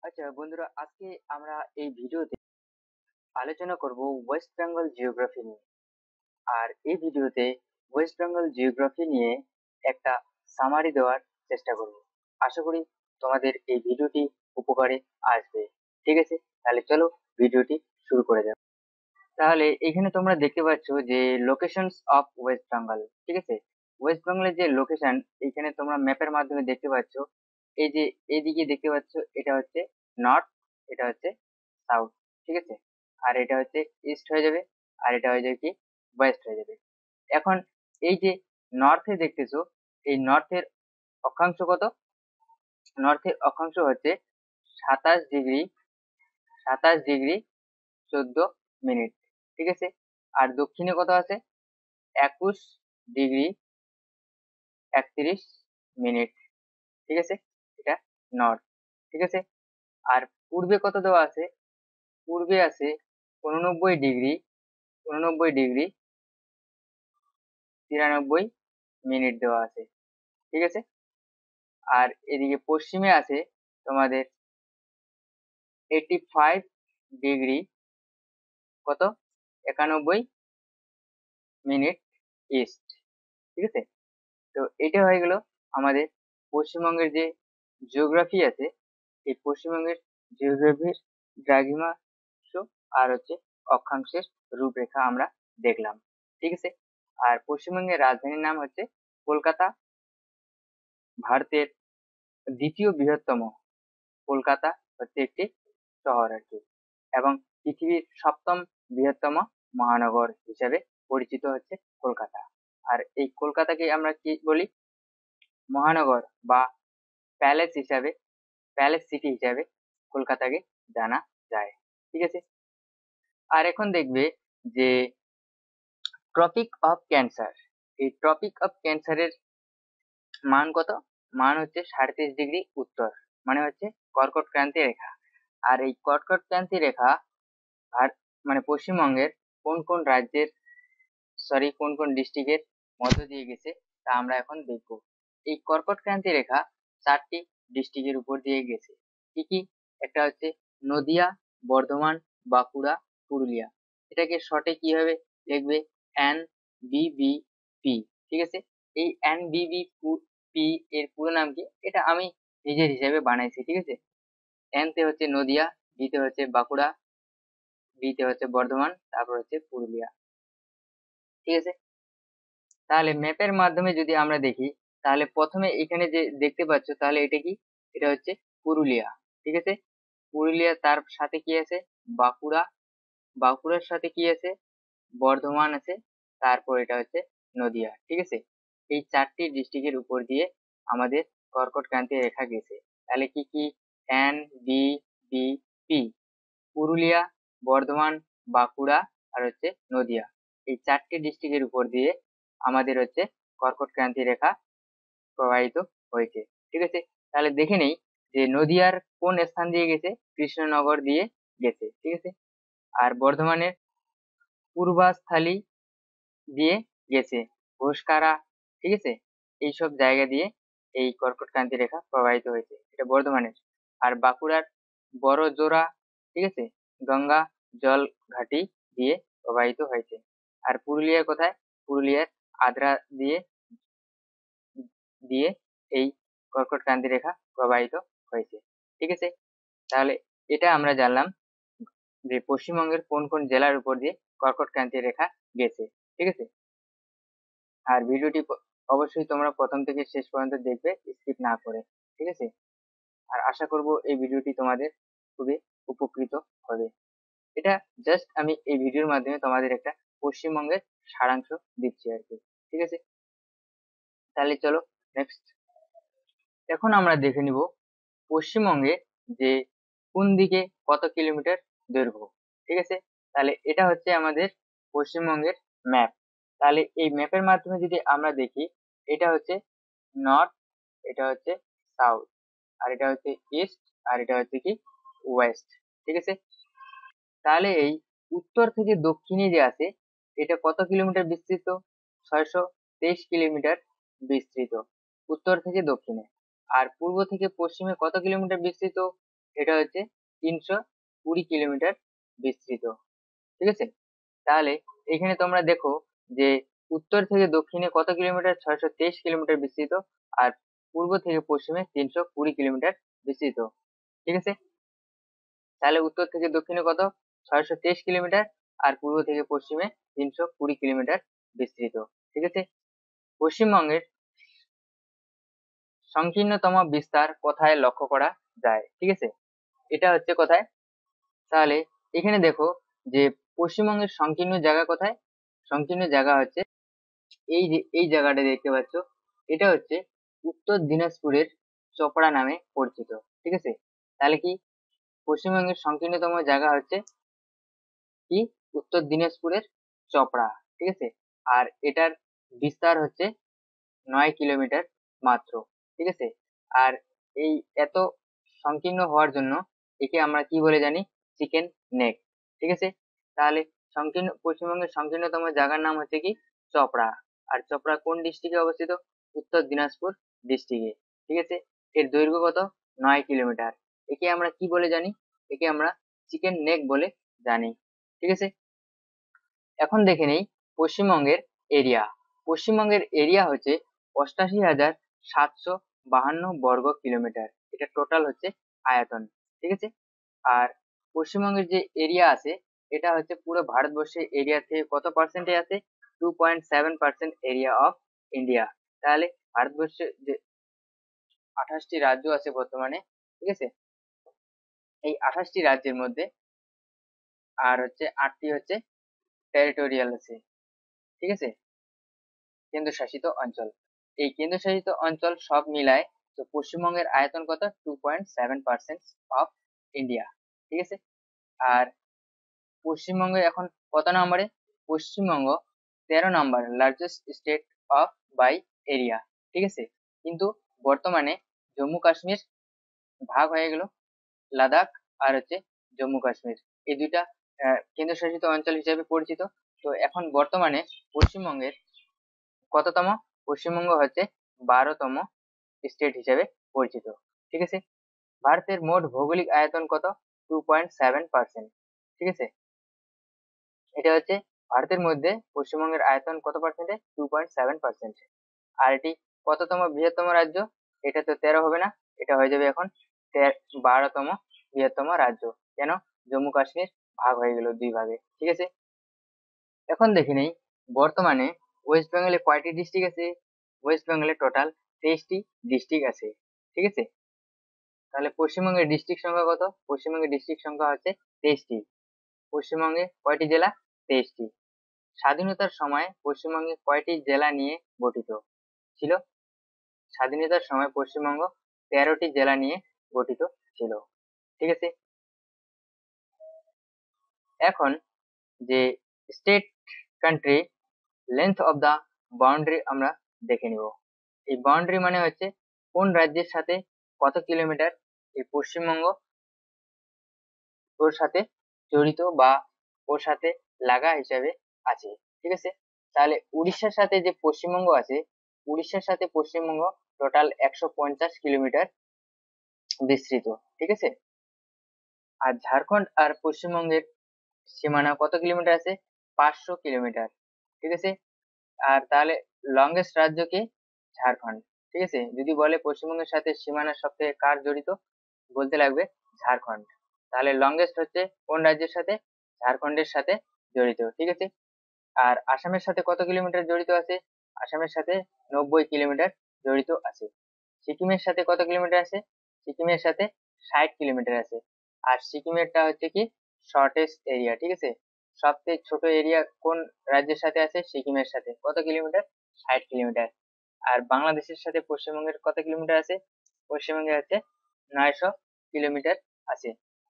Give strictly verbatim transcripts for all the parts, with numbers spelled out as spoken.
আচ্ছা বন্ধুরা, আজকে আমরা এই ভিডিওতে আলোচনা করব ওয়েস্ট বেঙ্গল জিওগ্রাফি নিয়ে। আর এই ভিডিওতে ওয়েস্ট বেঙ্গল জিওগ্রাফি নিয়ে একটা সামারি দেওয়ার চেষ্টা করব। আশা করি তোমাদের এই ভিডিওটি উপকারে আসবে। ঠিক আছে, তাহলে চলো ভিডিওটি শুরু করে যাক। তাহলে এখানে তোমরা দেখতে পাচ্ছ যে লোকেশনস অফ ওয়েস্ট বেঙ্গল। ঠিক আছে, ওয়েস্ট বেঙ্গলের যে লোকেশন এখানে তোমরা ম্যাপের মাধ্যমে দেখতে পাচ্ছ। এই যে এইদিকে দেখতে পাচ্ছ, এটা হচ্ছে নর্থ, এটা হচ্ছে সাউথ। ঠিক আছে, আর এটা হচ্ছে ইস্ট হয়ে যাবে, আর এটা হয়ে যাবে কি ওয়েস্ট হয়ে যাবে। এখন এই যে নর্থে দেখতেছো, এই নর্থের অক্ষাংশ কত? নর্থের অক্ষাংশ হচ্ছে সাতাশ ডিগ্রি সাতাশ ডিগ্রি চোদ্দ মিনিট। ঠিক আছে, আর দক্ষিণে কত আছে? একুশ ডিগ্রি একত্রিশ মিনিট। ঠিক আছে, এটা নর্থ। ঠিক আছে, আর পূর্বে কত দেওয়া আছে? পূর্বে আছে উননব্বই ডিগ্রি উননব্বই ডিগ্রি তিরানব্বই মিনিট দেওয়া আছে। ঠিক আছে, আর এদিকে পশ্চিমে আছে তোমাদের এইটি ফাইভ ডিগ্রি কত একানব্বই মিনিট ইস্ট। ঠিক আছে, তো এটা হয়ে গেল আমাদের পশ্চিমবঙ্গের যে জিওগ্রাফি আছে, এই পশ্চিমবঙ্গের জিওগ্রাফির দ্রাঘিমাংশ আর হচ্ছে অক্ষাংশের রূপরেখা আমরা দেখলাম। ঠিক আছে, আর পশ্চিমবঙ্গের রাজধানীর নাম হচ্ছে কলকাতা। ভারতের দ্বিতীয় বৃহত্তম কলকাতা হচ্ছে একটি শহর আর কি, এবং পৃথিবীর সপ্তম বৃহত্তম মহানগর হিসেবে পরিচিত হচ্ছে কলকাতা। আর এই কলকাতাকে আমরা কি বলি? মহানগর বা প্যালেস হিসাবে, প্যালেস সিটি হিসাবে কলকাতাকে জানা যায়। ঠিক আছে, আর এখন দেখবে যে ট্রপিক অফ ক্যান্সার, এই ট্রপিক অফ ক্যান্সারের মান কত? মান হচ্ছে সাড়ে তেইশ ডিগ্রি উত্তর, মানে হচ্ছে কর্কট ক্রান্তি রেখা। আর এই কর্কট ক্রান্তি রেখা আর মানে পশ্চিমবঙ্গের কোন কোন রাজ্যের, সরি কোন কোন ডিস্ট্রিক্টের মধ্য দিয়ে গেছে তা আমরা এখন দেখব। এই কর্কট ক্রান্তি রেখা চারটি ডিস্ট্রিক্টের উপর দিয়ে গেছে। কি কি? একটা হচ্ছে নদিয়া, বর্ধমান, বাঁকুড়া, পুরুলিয়া। এটাকে শর্টে কিভাবে লিখবে? N B B P. ঠিক আছে, এই এন বি বি পি এর পুরো নাম কি? এটা আমি নিজের হিসেবে বানাইছি। ঠিক আছে, এন তে হচ্ছে নদিয়া, বি তে হচ্ছে বাঁকুড়া, বি তে হচ্ছে বর্ধমান, তারপর হচ্ছে পুরুলিয়া। ঠিক আছে, তাহলে ম্যাপের মাধ্যমে যদি আমরা দেখি, তাহলে প্রথমে এখানে যে দেখতে পাচ্ছ, তাহলে এটা কি? এটা হচ্ছে পুরুলিয়া। ঠিক আছে, পুরুলিয়া, তার সাথে কি আছে? বাঁকুড়া, বাঁকুড়ার সাথে কি আছে? বর্ধমান আছে, তারপর এটা হচ্ছে নদিয়া। ঠিক আছে, এই চারটি ডিস্ট্রিক্টের উপর দিয়ে আমাদের কর্কট ক্রান্তি রেখা গেছে। তাহলে কি কি? N B B P, Purulia, Bardhaman, Bankura আর হচ্ছে নদিয়া। এই চারটি ডিস্ট্রিক্টের উপর দিয়ে আমাদের হচ্ছে কর্কট ক্রান্তি রেখা প্রবাহিত হয়েছে। ঠিক আছে, তাহলে দেখে নেই যে নদিয়ার কোন স্থান দিয়ে গেছে? কৃষ্ণনগর দিয়ে গেছে। ঠিক আছে, আর বর্ধমানের পূর্বাস্থলী দিয়ে গেছে, ঘোষকারা। ঠিক আছে, এইসব জায়গা দিয়ে এই কর্কট ক্রান্তি রেখা প্রবাহিত হয়েছে, এটা বর্ধমানের। আর বাঁকুড়ার বড় জোড়া, ঠিক আছে, গঙ্গা জল ঘাটি দিয়ে প্রবাহিত হয়েছে। আর পুরুলিয়ার কোথায়? পুরুলিয়ার আদ্রা দিয়ে দিয়ে এই কর্কট ক্রান্তি রেখা প্রবাহিত হয়েছে। ঠিক আছে, তাহলে এটা আমরা জানলাম যে পশ্চিমবঙ্গের কোন কোন জেলার উপর দিয়ে কর্কট ক্রান্তি রেখা গেছে। ঠিক আছে, আর ভিডিওটি প- অবশ্যই তোমরা প্রথম থেকে শেষ পর্যন্ত দেখবে, স্কিপ না করে। ঠিক আছে, আর আশা করব এই ভিডিওটি তোমাদের খুবই উপকৃত হবে। এটা জাস্ট আমি এই ভিডিওর মাধ্যমে তোমাদের একটা পশ্চিমবঙ্গের সারাংশ দিচ্ছি আর কি। ঠিক আছে, তাহলে চলো নেক্সট। এখন আমরা দেখে নিব পশ্চিমবঙ্গে যে কোন দিকে কত কিলোমিটার দৈর্ঘ্য। ঠিক আছে, তাহলে এটা হচ্ছে আমাদের পশ্চিমবঙ্গের ম্যাপ। তাহলে এই ম্যাপের মাধ্যমে যদি আমরা দেখি, এটা হচ্ছে নর্থ, এটা হচ্ছে সাউথ, আর এটা হচ্ছে ইস্ট, আর এটা হচ্ছে কি ওয়েস্ট। ঠিক আছে, তাহলে এই উত্তর থেকে দক্ষিণে যে আছে, এটা কত কিলোমিটার বিস্তৃত? ছয়শো তেইশ কিলোমিটার বিস্তৃত উত্তর থেকে দক্ষিণে। আর পূর্ব থেকে পশ্চিমে কত কিলোমিটার বিস্তৃত? এটা হচ্ছে তিনশো কুড়ি কিলোমিটার বিস্তৃত। ঠিক আছে, তাহলে এখানে তোমরা দেখো যে উত্তর থেকে দক্ষিণে কত কিলোমিটার, ছয়শো তেইশ কিলোমিটার বিস্তৃত, আর পূর্ব থেকে পশ্চিমে তিনশো কুড়ি কিলোমিটার বিস্তৃত। ঠিক আছে, তাহলে উত্তর থেকে দক্ষিণে কত, ছয়শো তেইশ কিলোমিটার, আর পূর্ব থেকে পশ্চিমে তিনশো কুড়ি কিলোমিটার বিস্তৃত। ঠিক আছে, পশ্চিমবঙ্গের সংকীর্ণতম বিস্তার কোথায় লক্ষ্য করা যায়? ঠিক আছে, এটা হচ্ছে কোথায়, তাহলে এখানে দেখো যে পশ্চিমবঙ্গের সংকীর্ণ জায়গা কোথায়, সংকীর্ণ জায়গা হচ্ছে এই যে এই জায়গাটা দেখতে পাচ্ছ, এটা হচ্ছে উত্তর দিনাজপুরের চপড়া নামে পরিচিত। ঠিক আছে, তাহলে কি পশ্চিমবঙ্গের সংকীর্ণতম জায়গা হচ্ছে কি, উত্তর দিনাজপুরের চপড়া। ঠিক আছে, আর এটার বিস্তার হচ্ছে নয় কিলোমিটার মাত্র। ঠিক আছে, আর এই এত সংকীর্ণ হওয়ার জন্য একে আমরা কি বলে জানি, চিকেন নেক। ঠিক আছে, তাহলে সংকীর্ণ পশ্চিমবঙ্গের সংকীর্ণতম জায়গার নাম হচ্ছে কি, চপড়া। আর চপড়া কোন ডিস্ট্রিক্টে অবস্থিত, উত্তর দিনাজপুর ডিস্ট্রিক্টে। ঠিক আছে, এর দৈর্ঘ্য কত, নয় কিলোমিটার। একে আমরা কি বলে জানি, একে আমরা চিকেন নেক বলে জানি। ঠিক আছে, এখন দেখে নেই পশ্চিমবঙ্গের এরিয়া। পশ্চিমবঙ্গের এরিয়া হচ্ছে অষ্টাশি হাজার সাতশো বাহান্ন বর্গ কিলোমিটার, এটা টোটাল হচ্ছে আয়তন। ঠিক আছে, আর পশ্চিমবঙ্গের যে এরিয়া আছে এটা হচ্ছে পুরো ভারতবর্ষের এরিয়া থেকে কত পার্সেন্টে আছে, two point seven percent area of India. তাহলে ভারতবর্ষে যে আঠাশটি রাজ্য আছে বর্তমানে, ঠিক আছে, এই আঠাশটি রাজ্যের মধ্যে আর হচ্ছে আটটি হচ্ছে টেরিটোরিয়াল আছে। ঠিক আছে, কেন্দ্রশাসিত অঞ্চল। এই কেন্দ্রশাসিত অঞ্চল সব মিলায় তো পশ্চিমবঙ্গের আয়তন কত, two point seven percent of India. ঠিক আছে, আর পশ্চিমবঙ্গ এখন কত নম্বরে, পশ্চিমবঙ্গ তেরো number largest state of by area. ঠিক আছে, কিন্তু বর্তমানে জম্মু কাশ্মীর ভাগ হয়ে গেল, লাদাখ আর হচ্ছে জম্মু কাশ্মীর, এই দুইটা কেন্দ্রশাসিত অঞ্চল হিসেবে পরিচিত। তো এখন বর্তমানে পশ্চিমবঙ্গের কততম, পশ্চিমবঙ্গ হচ্ছে বারোতম স্টেট হিসেবে পরিচিত। ঠিক আছে, ভারতের মোট ভৌগোলিক আয়তন কত, টু পয়েন্ট সেভেন পার্সেন্ট। ঠিক আছে, এটা হচ্ছে ভারতের মধ্যে পশ্চিমবঙ্গের আয়তন কত পার্সেন্টে, টু পয়েন্ট সেভেন পার্সেন্ট। আর এটি কততম বৃহত্তম রাজ্য, এটা তো তেরো হবে না, এটা হয়ে যাবে এখন বারোতম বৃহত্তম রাজ্য। কেন, জম্মু কাশ্মীর ভাগ হয়ে গেল দুই ভাগে। ঠিক আছে, এখন দেখে নেই বর্তমানে ওয়েস্ট বেঙ্গলে কয়টি ডিস্ট্রিক্ট আছে, ওয়েস্ট বেঙ্গলে টোটাল তেইশটি ডিস্ট্রিক্ট আছে। ঠিক আছে, তাহলে পশ্চিমবঙ্গের ডিস্ট্রিক্ট সংখ্যা কত, পশ্চিমবঙ্গের ডিস্ট্রিক্ট সংখ্যা হচ্ছে তেইশটি। পশ্চিমবঙ্গে কয়টি জেলা, তেইশটি। স্বাধীনতার সময় পশ্চিমবঙ্গে কয়টি জেলা নিয়ে গঠিত ছিল, স্বাধীনতার সময় পশ্চিমবঙ্গ তেরোটি জেলা নিয়ে গঠিত ছিল। ঠিক আছে, এখন যে state country length of the boundary আমরা দেখে নিব। এই বাউন্ডারি মানে হচ্ছে কোন রাজ্যের সাথে কত কিলোমিটার এই পশ্চিমবঙ্গ ওর সাথে জড়িত বা ওর সাথে লাগা হিসাবে আছে। ঠিক আছে, তাহলে উড়িষ্যার সাথে যে পশ্চিমবঙ্গ আছে, উড়িষ্যার সাথে পশ্চিমবঙ্গ টোটাল একশো পঞ্চাশ কিলোমিটার বিস্তৃত। ঠিক আছে, আর ঝাড়খণ্ড আর পশ্চিমবঙ্গের সীমানা কত কিলোমিটার আছে, পাঁচশো কিলোমিটার। ঠিক আছে, আর তাহলে লংগেস্ট রাজ্য কি, ঝাড়খণ্ড। ঠিক আছে, যদি বলে পশ্চিমবঙ্গের সাথে সীমানা সব থেকে কার জড়িত, বলতে লাগবে ঝাড়খণ্ড। তাহলে লংগেস্ট হচ্ছে কোন রাজ্যের সাথে, ঝাড়খণ্ডের সাথে জড়িত। ঠিক আছে, আর আসামের সাথে কত কিলোমিটার জড়িত আছে, আসামের সাথে নব্বই কিলোমিটার জড়িত আছে। সিকিমের সাথে কত কিলোমিটার আছে, সিকিমের সাথে ষাট কিলোমিটার আছে। আর সিকিমেরটা হচ্ছে কি শর্টেস্ট এরিয়া। ঠিক আছে, সবথেকে ছোট এরিয়া কোন রাজ্যের সাথে আছে, সিকিমের সাথে কত কিলোমিটার, ষাট কিলোমিটার। আর বাংলাদেশের সাথে পশ্চিমবঙ্গের কত কিলোমিটার আছে, পশ্চিমবঙ্গের আছে নয়শো কিলোমিটার আছে।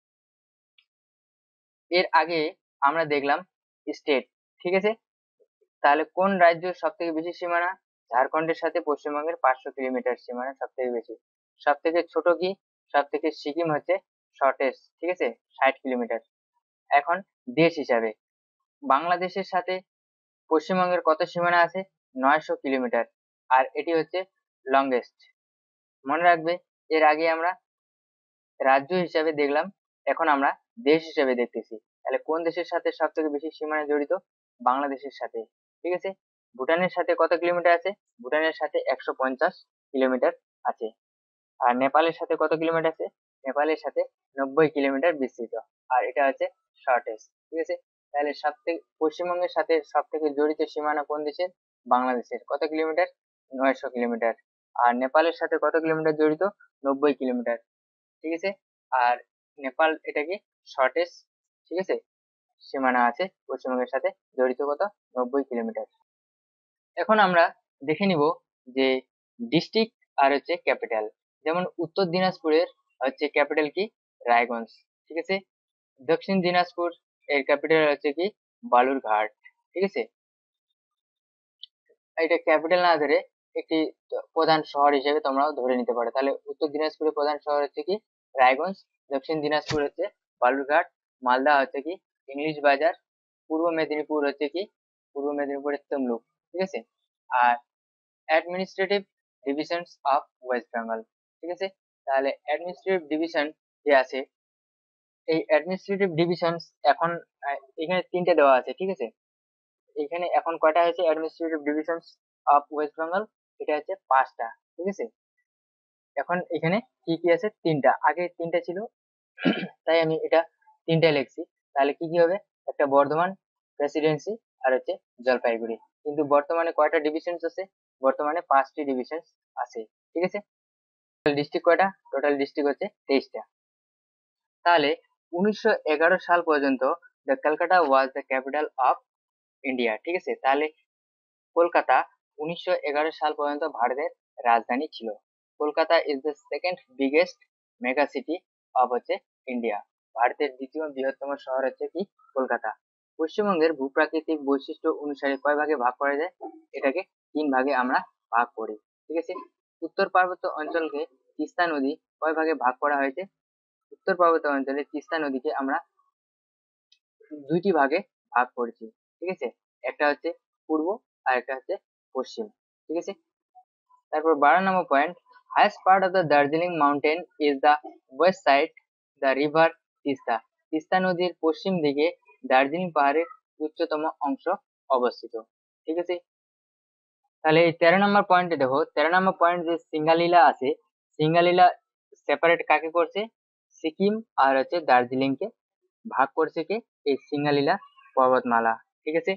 এর আগে আমরা দেখলাম স্টেট। ঠিক আছে, তাহলে কোন রাজ্য সব থেকে বেশি সীমানা, ঝাড়খণ্ডের সাথে পশ্চিমবঙ্গের পাঁচশো কিলোমিটার সীমানা সব থেকে বেশি। সব থেকে ছোট কি, সব থেকে সিকিম হচ্ছে শর্টেস্ট। ঠিক আছে, ষাট কিলোমিটার। এখন দেশ হিসাবে বাংলাদেশের সাথে পশ্চিমবঙ্গের কত সীমানা আছে, নয়শো কিলোমিটার, আর এটি হচ্ছে লংগেস্ট। মনে রাখবে এর আগে আমরা রাজ্য হিসাবে দেখলাম, এখন আমরা দেশ হিসেবে দেখতেছি। তাহলে কোন দেশের সাথে সব থেকে বেশি সীমানা জড়িত? বাংলাদেশের সাথে। ঠিক আছে। ভুটানের সাথে কত কিলোমিটার আছে? ভুটানের সাথে একশো পঞ্চাশ কিলোমিটার আছে। আর নেপালের সাথে কত কিলোমিটার আছে? নেপালের সাথে নব্বই কিলোমিটার বিস্তৃত। আর এটা হচ্ছে শর্টেস্ট। ঠিক আছে। তাহলে সব থেকে পশ্চিমবঙ্গের সাথে সব থেকে জড়িত সীমানা কোন দেশের? বাংলাদেশের। কত কিলোমিটার? নয়শো কিলোমিটার। আর নেপালের সাথে কত কিলোমিটার জড়িত? নব্বই কিলোমিটার। ঠিক আছে। আর নেপাল এটা কি শর্টেস্ট, ঠিক আছে, সীমানা আছে পশ্চিমবঙ্গের সাথে জড়িত, কত? নব্বই কিলোমিটার। এখন আমরা দেখে নিব যে ডিস্ট্রিক্ট আর হচ্ছে ক্যাপিটাল। যেমন উত্তর দিনাজপুরের হচ্ছে ক্যাপিটাল কি? রায়গঞ্জ। ঠিক আছে। দক্ষিণ দিনাজপুর এর ক্যাপিটাল হচ্ছে কি? বালুরঘাট। ঠিক আছে। এটা ক্যাপিটাল না ধরে একটি প্রধান শহর হিসেবে তোমরাও ধরে নিতে পারো। তাহলে উত্তর দিনাজপুরের প্রধান শহর হচ্ছে কি? রায়গঞ্জ। দক্ষিণ দিনাজপুর হচ্ছে বালুরঘাট। মালদা হচ্ছে কি? ইংলিশ বাজার। পূর্ব মেদিনীপুর হচ্ছে কি? পূর্ব মেদিনীপুরের তমলুক। ঠিক আছে। আর administrative divisions of West Bengal. ঠিক আছে। তাহলে অ্যাডমিনিস্ট্রেটিভ ডিভিশন যে আছে, এই অ্যাডমিনিস্ট্রেটিভ ডিভিশনস এখন আহ, এখানে তিনটে দেওয়া আছে। ঠিক আছে। এখানে এখন কয়টা হয়েছে administrative divisions of West Bengal? এটা হচ্ছে পাঁচটা। ঠিক আছে। এখন এখানে কি কি আছে? তিনটা। আগে তিনটা ছিল, তাই আমি এটা তিনটা লিখছি। তাহলে কি কি হবে? একটা বর্ধমান প্রেসিডেন্সি আর হচ্ছে জলপাইগুড়ি। কিন্তু বর্তমানে কয়টা ডিভিশনস আছে? বর্তমানে পাঁচটি ডিভিশন আছে। ঠিক আছে। ডিস্ট্রিক্ট কয়টা? টোটাল ডিস্ট্রিক্ট হচ্ছে তেইশটা। তাহলে উনিশশো এগারো সাল পর্যন্ত the Calcutta was the capital of India. ঠিক আছে। তাহলে কলকাতা উনিশশো এগারো সাল পর্যন্ত ভারতের রাজধানী ছিল। Kolkata is the second biggest mega city of হচ্ছে ইন্ডিয়া। ভারতের দ্বিতীয় বৃহত্তম শহর হচ্ছে কি? কলকাতা। পশ্চিমবঙ্গের ভূপ্রাকৃতিক বৈশিষ্ট্য অনুসারে কয় ভাগে ভাগ করা যায়? এটাকে তিন ভাগে আমরা ভাগ করি। ঠিক আছে। উত্তর পার্বত্য অঞ্চলকে তিস্তা নদী কয় ভাগে ভাগ করা হয়েছে? উত্তর পার্বত্য অঞ্চলে তিস্তা নদীকে আমরা দুইটি ভাগে ভাগ করেছি। ঠিক আছে। একটা হচ্ছে পূর্ব আর একটা হচ্ছে পশ্চিম। ঠিক আছে। তারপর বারো number point, highest part of the Darjeeling mountain is the west side the river Teesta. Teesta নদীর পশ্চিম দিকে দার্জিলিং পাহাড়ের উচ্চতম অংশ অবস্থিত। ঠিক আছে। তাহলে এই তেরো নম্বর পয়েন্টে দেখো, তেরো নম্বর পয়েন্ট যে সিঙ্গালীলা আছে, সিঙ্গালীলা সেপারেট কাকে করছে? সিকিম আর হচ্ছে দার্জিলিং কে ভাগ করছে কে? এই সিঙ্গালীলা পর্বতমালা। ঠিক আছে।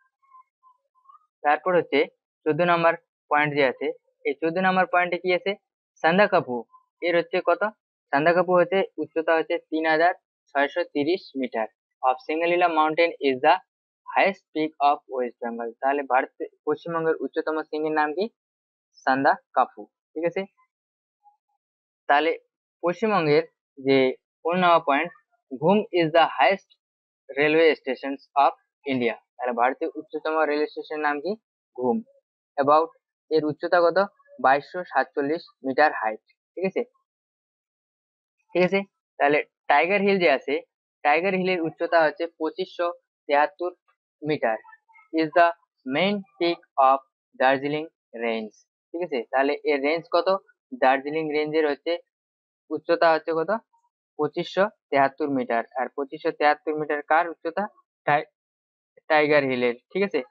তারপর হচ্ছে চোদ্দ নম্বর পয়েন্ট যে আছে, এই চোদ্দ নম্বর পয়েন্টে কি আছে? সান্দাকফু এর হচ্ছে কত? সান্দাকফু হচ্ছে উচ্চতা হচ্ছে তিন হাজার ছয়শো তিরিশ metre. Of Singalila mountain is the highest peak of West Bengal. তাহলে ভারত পশ্চিমবঙ্গের উচ্চতম শৃঙ্গের নাম কি? সান্দাকফু। ঠিক আছে। তাহলে পশ্চিমবঙ্গের যে পনেরো number point, Ghum is the highest railway station of India. তাহলে ভারতের উচ্চতম রেল স্টেশনের নাম কি? ঘুম। অ্যাবাউট এর উচ্চতা কত? বাইশশো সাতচল্লিশ মিটার হাইট। ঠিক আছে। ঠিক আছে। তাহলে টাইগার হিল যে আছে, টাইগার হিলের উচ্চতা হচ্ছে পঁচিশশো তেহাত্তর metre. Is the main peak of Darjeeling range. ঠিক আছে। তাহলে এর রেঞ্জ কত? দার্জিলিং রেঞ্জের হচ্ছে উচ্চতা হচ্ছে কত? পঁচিশশো তেহাত্তর মিটার। আর পঁচিশশো তেহাত্তর মিটার কার উচ্চতা? টাইগার হিলের। ঠিক আছে।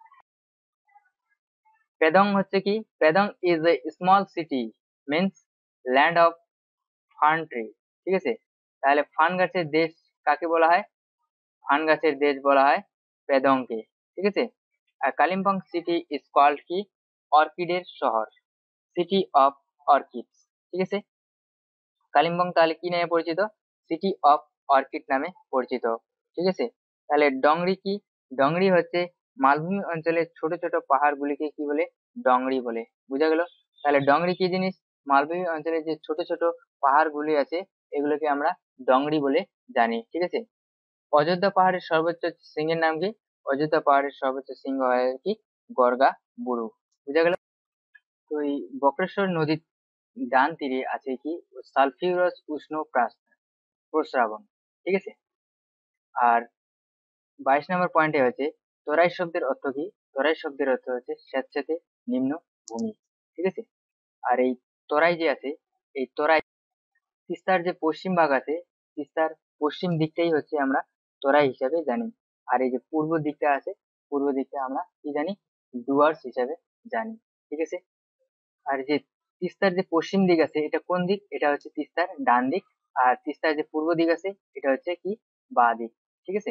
পেদং হচ্ছে কি? Pedong is a small city means land of fern tree. ঠিক আছে। তাহলে ফার্ন গাছের দেশ কাকে বলা হয়? ফার্ন গাছের দেশ বলা হয় পেদংকে। ঠিক আছে। আর কালিম্পং সিটি ইজ কল্ড কি? অর্কিডের শহর, সিটি অফ অর্কিডস। ঠিক আছে। কালিম্পং তাহলে কি নামে পরিচিত? সিটি অফ অর্কিড নামে পরিচিত। ঠিক আছে। তাহলে ডংরি কি? ডংরি হচ্ছে মালভূমি অঞ্চলের ছোট ছোট পাহাড়গুলিকে কি বলে? ডংরি বলে। বুঝা গেল? তাহলে ডংরি কি জিনিস? মালভূমি অঞ্চলে যে ছোট ছোট পাহাড়গুলি আছে এগুলোকে আমরা ডংরি বলে জানি। ঠিক আছে। অযোধ্যা পাহাড়ের সর্বোচ্চ শৃঙ্গের নাম কি? অযোধ্যা পাহাড়ের সর্বোচ্চ শৃঙ্গ হয় কি? গড়গা বুড়ু। বুঝা গেল? তো এই বক্রেশ্বর নদীর ডান তীরে আছে কি? সালফিউরাস উষ্ণ প্রাস- প্রস্রাবণ। ঠিক আছে। আর বাইশ নম্বর পয়েন্টে হচ্ছে তরাই শব্দের অর্থ কি? তরাই শব্দের অর্থ হচ্ছে স্যাঁতসেঁতে নিম্ন ভূমি। ঠিক আছে। আর এই তরাই যে আছে, এই তরাই তিস্তার যে পশ্চিম ভাগ আছে, তিস্তার পশ্চিম দিকটাই হচ্ছে আমরা তরাই হিসাবে জানি। আর এই যে পূর্ব দিকটা আছে, পূর্ব দিকটা আমরা কি জানি, ডুয়ার্স হিসাবে জানি। ঠিক আছে। আর যে তিস্তার যে পশ্চিম দিক আছে এটা কোন দিক, এটা হচ্ছে তিস্তার ডান দিক। আর তিস্তার যে পূর্ব দিক আছে এটা হচ্ছে কি, বাঁ দিক। ঠিক আছে।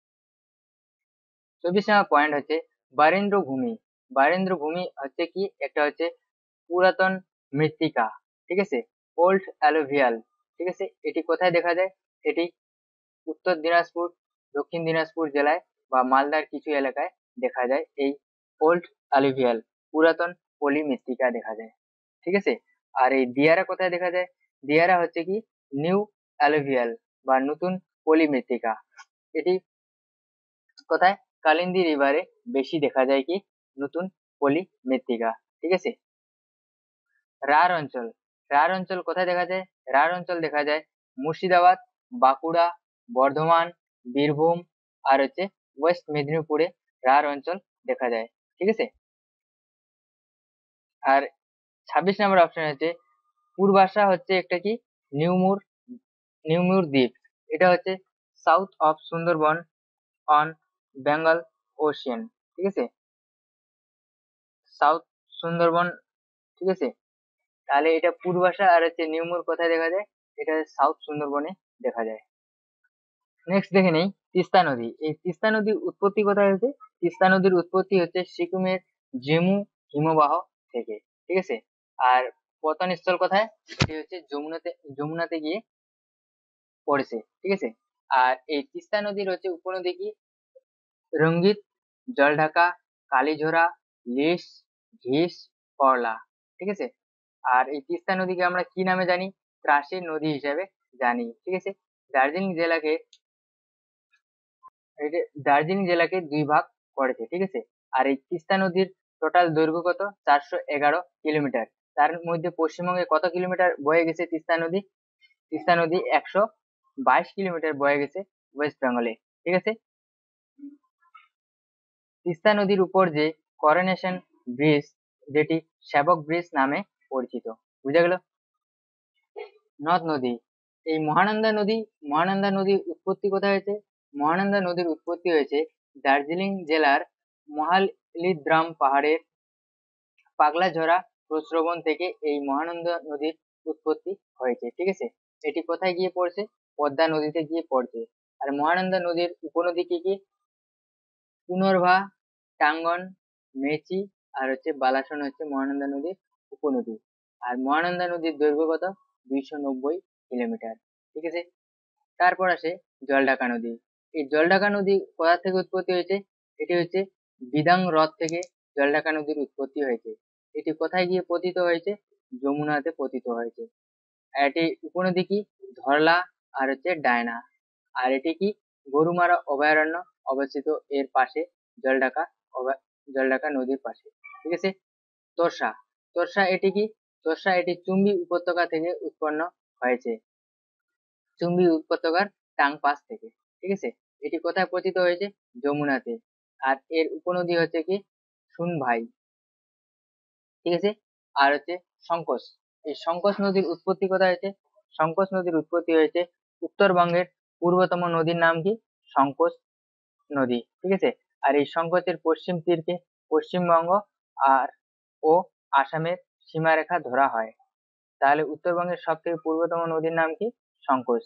চব্বিশ নম্বর পয়েন্ট হচ্ছে বারেন্দ্র ভূমি। বারেন্দ্র ভূমি হচ্ছে কি, একটা হচ্ছে পুরাতন মৃত্তিকা। ঠিক আছে, ওল্ড অ্যালুভিয়াল। ঠিক আছে, এটি কোথায় দেখা যায়, এটি উত্তর দিনাজপুর, দক্ষিণ দিনাজপুর জেলায় বা মালদার কিছু এলাকায় দেখা যায়। এই ওল্ড অ্যালুভিয়াল, পুরাতন পলি মৃত্তিকা দেখা যায়। ঠিক আছে। আর এই দিয়ারা কোথায় দেখা যায়, দিয়ারা হচ্ছে কি নিউ অ্যালুভিয়াল বা নতুন পলি মৃত্তিকা। এটি কোথায়, কালিন্দী রিভারে বেশি দেখা যায় কি, নতুন পলি মৃত্তিকা। ঠিক আছে। রাঢ় অঞ্চল, রাঢ় অঞ্চল কোথায় দেখা যায়, রাঢ় অঞ্চল দেখা যায় মুর্শিদাবাদ, বাঁকুড়া, বর্ধমান, বীরভূম আর হচ্ছে ওয়েস্ট মেদিনীপুরে রাঢ় অঞ্চল দেখা যায়। ঠিক আছে। আর ছাব্বিশ নম্বর অপশন হচ্ছে পূর্বাশা হচ্ছে একটা কি, নিউমুর, নিউমুর দ্বীপ। এটা হচ্ছে south of Sundarban on Bengal ocean. ঠিক আছে, সাউথ সুন্দরবন। ঠিক আছে, তাহলে এটা পূর্বাশা আর হচ্ছে নিউমুর কোথায় দেখা যায়, এটা সাউথ সুন্দরবনে দেখা যায়। নেক্সট দেখে নেই তিস্তা নদী। এই তিস্তা নদীর উৎপত্তি কোথায় হয়েছে, তিস্তা নদীর উৎপত্তি হচ্ছে সিকিমের জেমু হিমবাহ থেকে। ঠিক আছে। আর পতন স্থল কোথায়, এটি হচ্ছে যমুনাতে, যমুনাতে গিয়ে পড়েছে। ঠিক আছে। আর এই তিস্তা নদীর হচ্ছে উপনদী কি, রঙ্গিত, জলঢাকা, কালীঝোড়া, লিস, ঘিস, করলা। ঠিক আছে। আর এই তিস্তা নদীকে আমরা কি নামে জানি, ত্রাসের নদী হিসেবে জানি। ঠিক আছে। দার্জিলিং জেলাকে, দার্জিলিং জেলাকে দুই ভাগ করেছে। ঠিক আছে। আর এই তিস্তা নদীর টোটাল দৈর্ঘ্য কত, চারশো এগারো কিলোমিটার। তার মধ্যে পশ্চিমবঙ্গে কত কিলোমিটার বয়ে গেছে তিস্তা নদী, তিস্তা নদী একশো বাইশ কিলোমিটার বয়ে গেছে ওয়েস্ট বেঙ্গলে। ঠিক আছে। তিস্তা নদীর উপর যে করোনেশন ব্রিজ, যেটি সেবক ব্রিজ নামে পরিচিত। বুঝা গেল। নদ নদী, এই মহানন্দা নদী, মহানন্দা নদীর উৎপত্তি কোথায় হয়েছে, মহানন্দা নদীর উৎপত্তি হয়েছে দার্জিলিং জেলার মহালিদ্রাম পাহাড়ের পাগলাঝরা প্রস্রবণ থেকে এই মহানন্দা নদীর উৎপত্তি হয়েছে। ঠিক আছে। এটি কোথায় গিয়ে পড়ছে, পদ্মা নদীতে গিয়ে পড়ছে। আর মহানন্দা নদীর উপনদী কি কি, পুনর্ভা, টাঙ্গন, মেচি আর হচ্ছে বালাসন হচ্ছে মহানন্দা নদীর উপনদী। আর মহানন্দা নদীর দৈর্ঘ্য কত, দুইশো নব্বই কিলোমিটার। ঠিক আছে। তারপর আসে জলঢাকা নদী। এই জলঢাকা নদী কোথা থেকে উৎপত্তি হয়েছে, এটি হচ্ছে বিদাং হ্রদ থেকে জলঢাকা নদীর উৎপত্তি হয়েছে। এটি কোথায় গিয়ে পতিত হয়েছে, যমুনাতে পতিত হয়েছে। এটি উপনদী কি, ধরলা আর হচ্ছে ডায়না। আর এটি কি, গরুমারা অভয়ারণ্য অবস্থিত এর পাশে, জলঢাকা জলঢাকা নদীর পাশে। ঠিক আছে। তোরসা, তোরসা এটি কি, তোরসা এটি চুম্বি উপত্যকা থেকে উৎপন্ন হয়েছে, চুম্বি উপত্যকার টাং পাস থেকে। ঠিক আছে। এটি কোথায় পতিত হয়েছে, যমুনাতে। আর এর উপনদী হচ্ছে কি, সুনভাই। ঠিক আছে। আর হচ্ছে সংকোচ, এই সংকোচ নদীর উৎপত্তি কোথায় হয়েছে, সংকোচ নদীর উৎপত্তি হয়েছে উত্তরবঙ্গের পূর্বতম নদীর নাম কি, সংকোচ নদী। ঠিক আছে। আর এই সংকোচের পশ্চিম তীরকে পশ্চিমবঙ্গ আর ও আসামের সীমারেখা ধরা হয়। তাহলে উত্তরবঙ্গের সব থেকে পূর্বতম নদীর নাম কি, সংকোচ।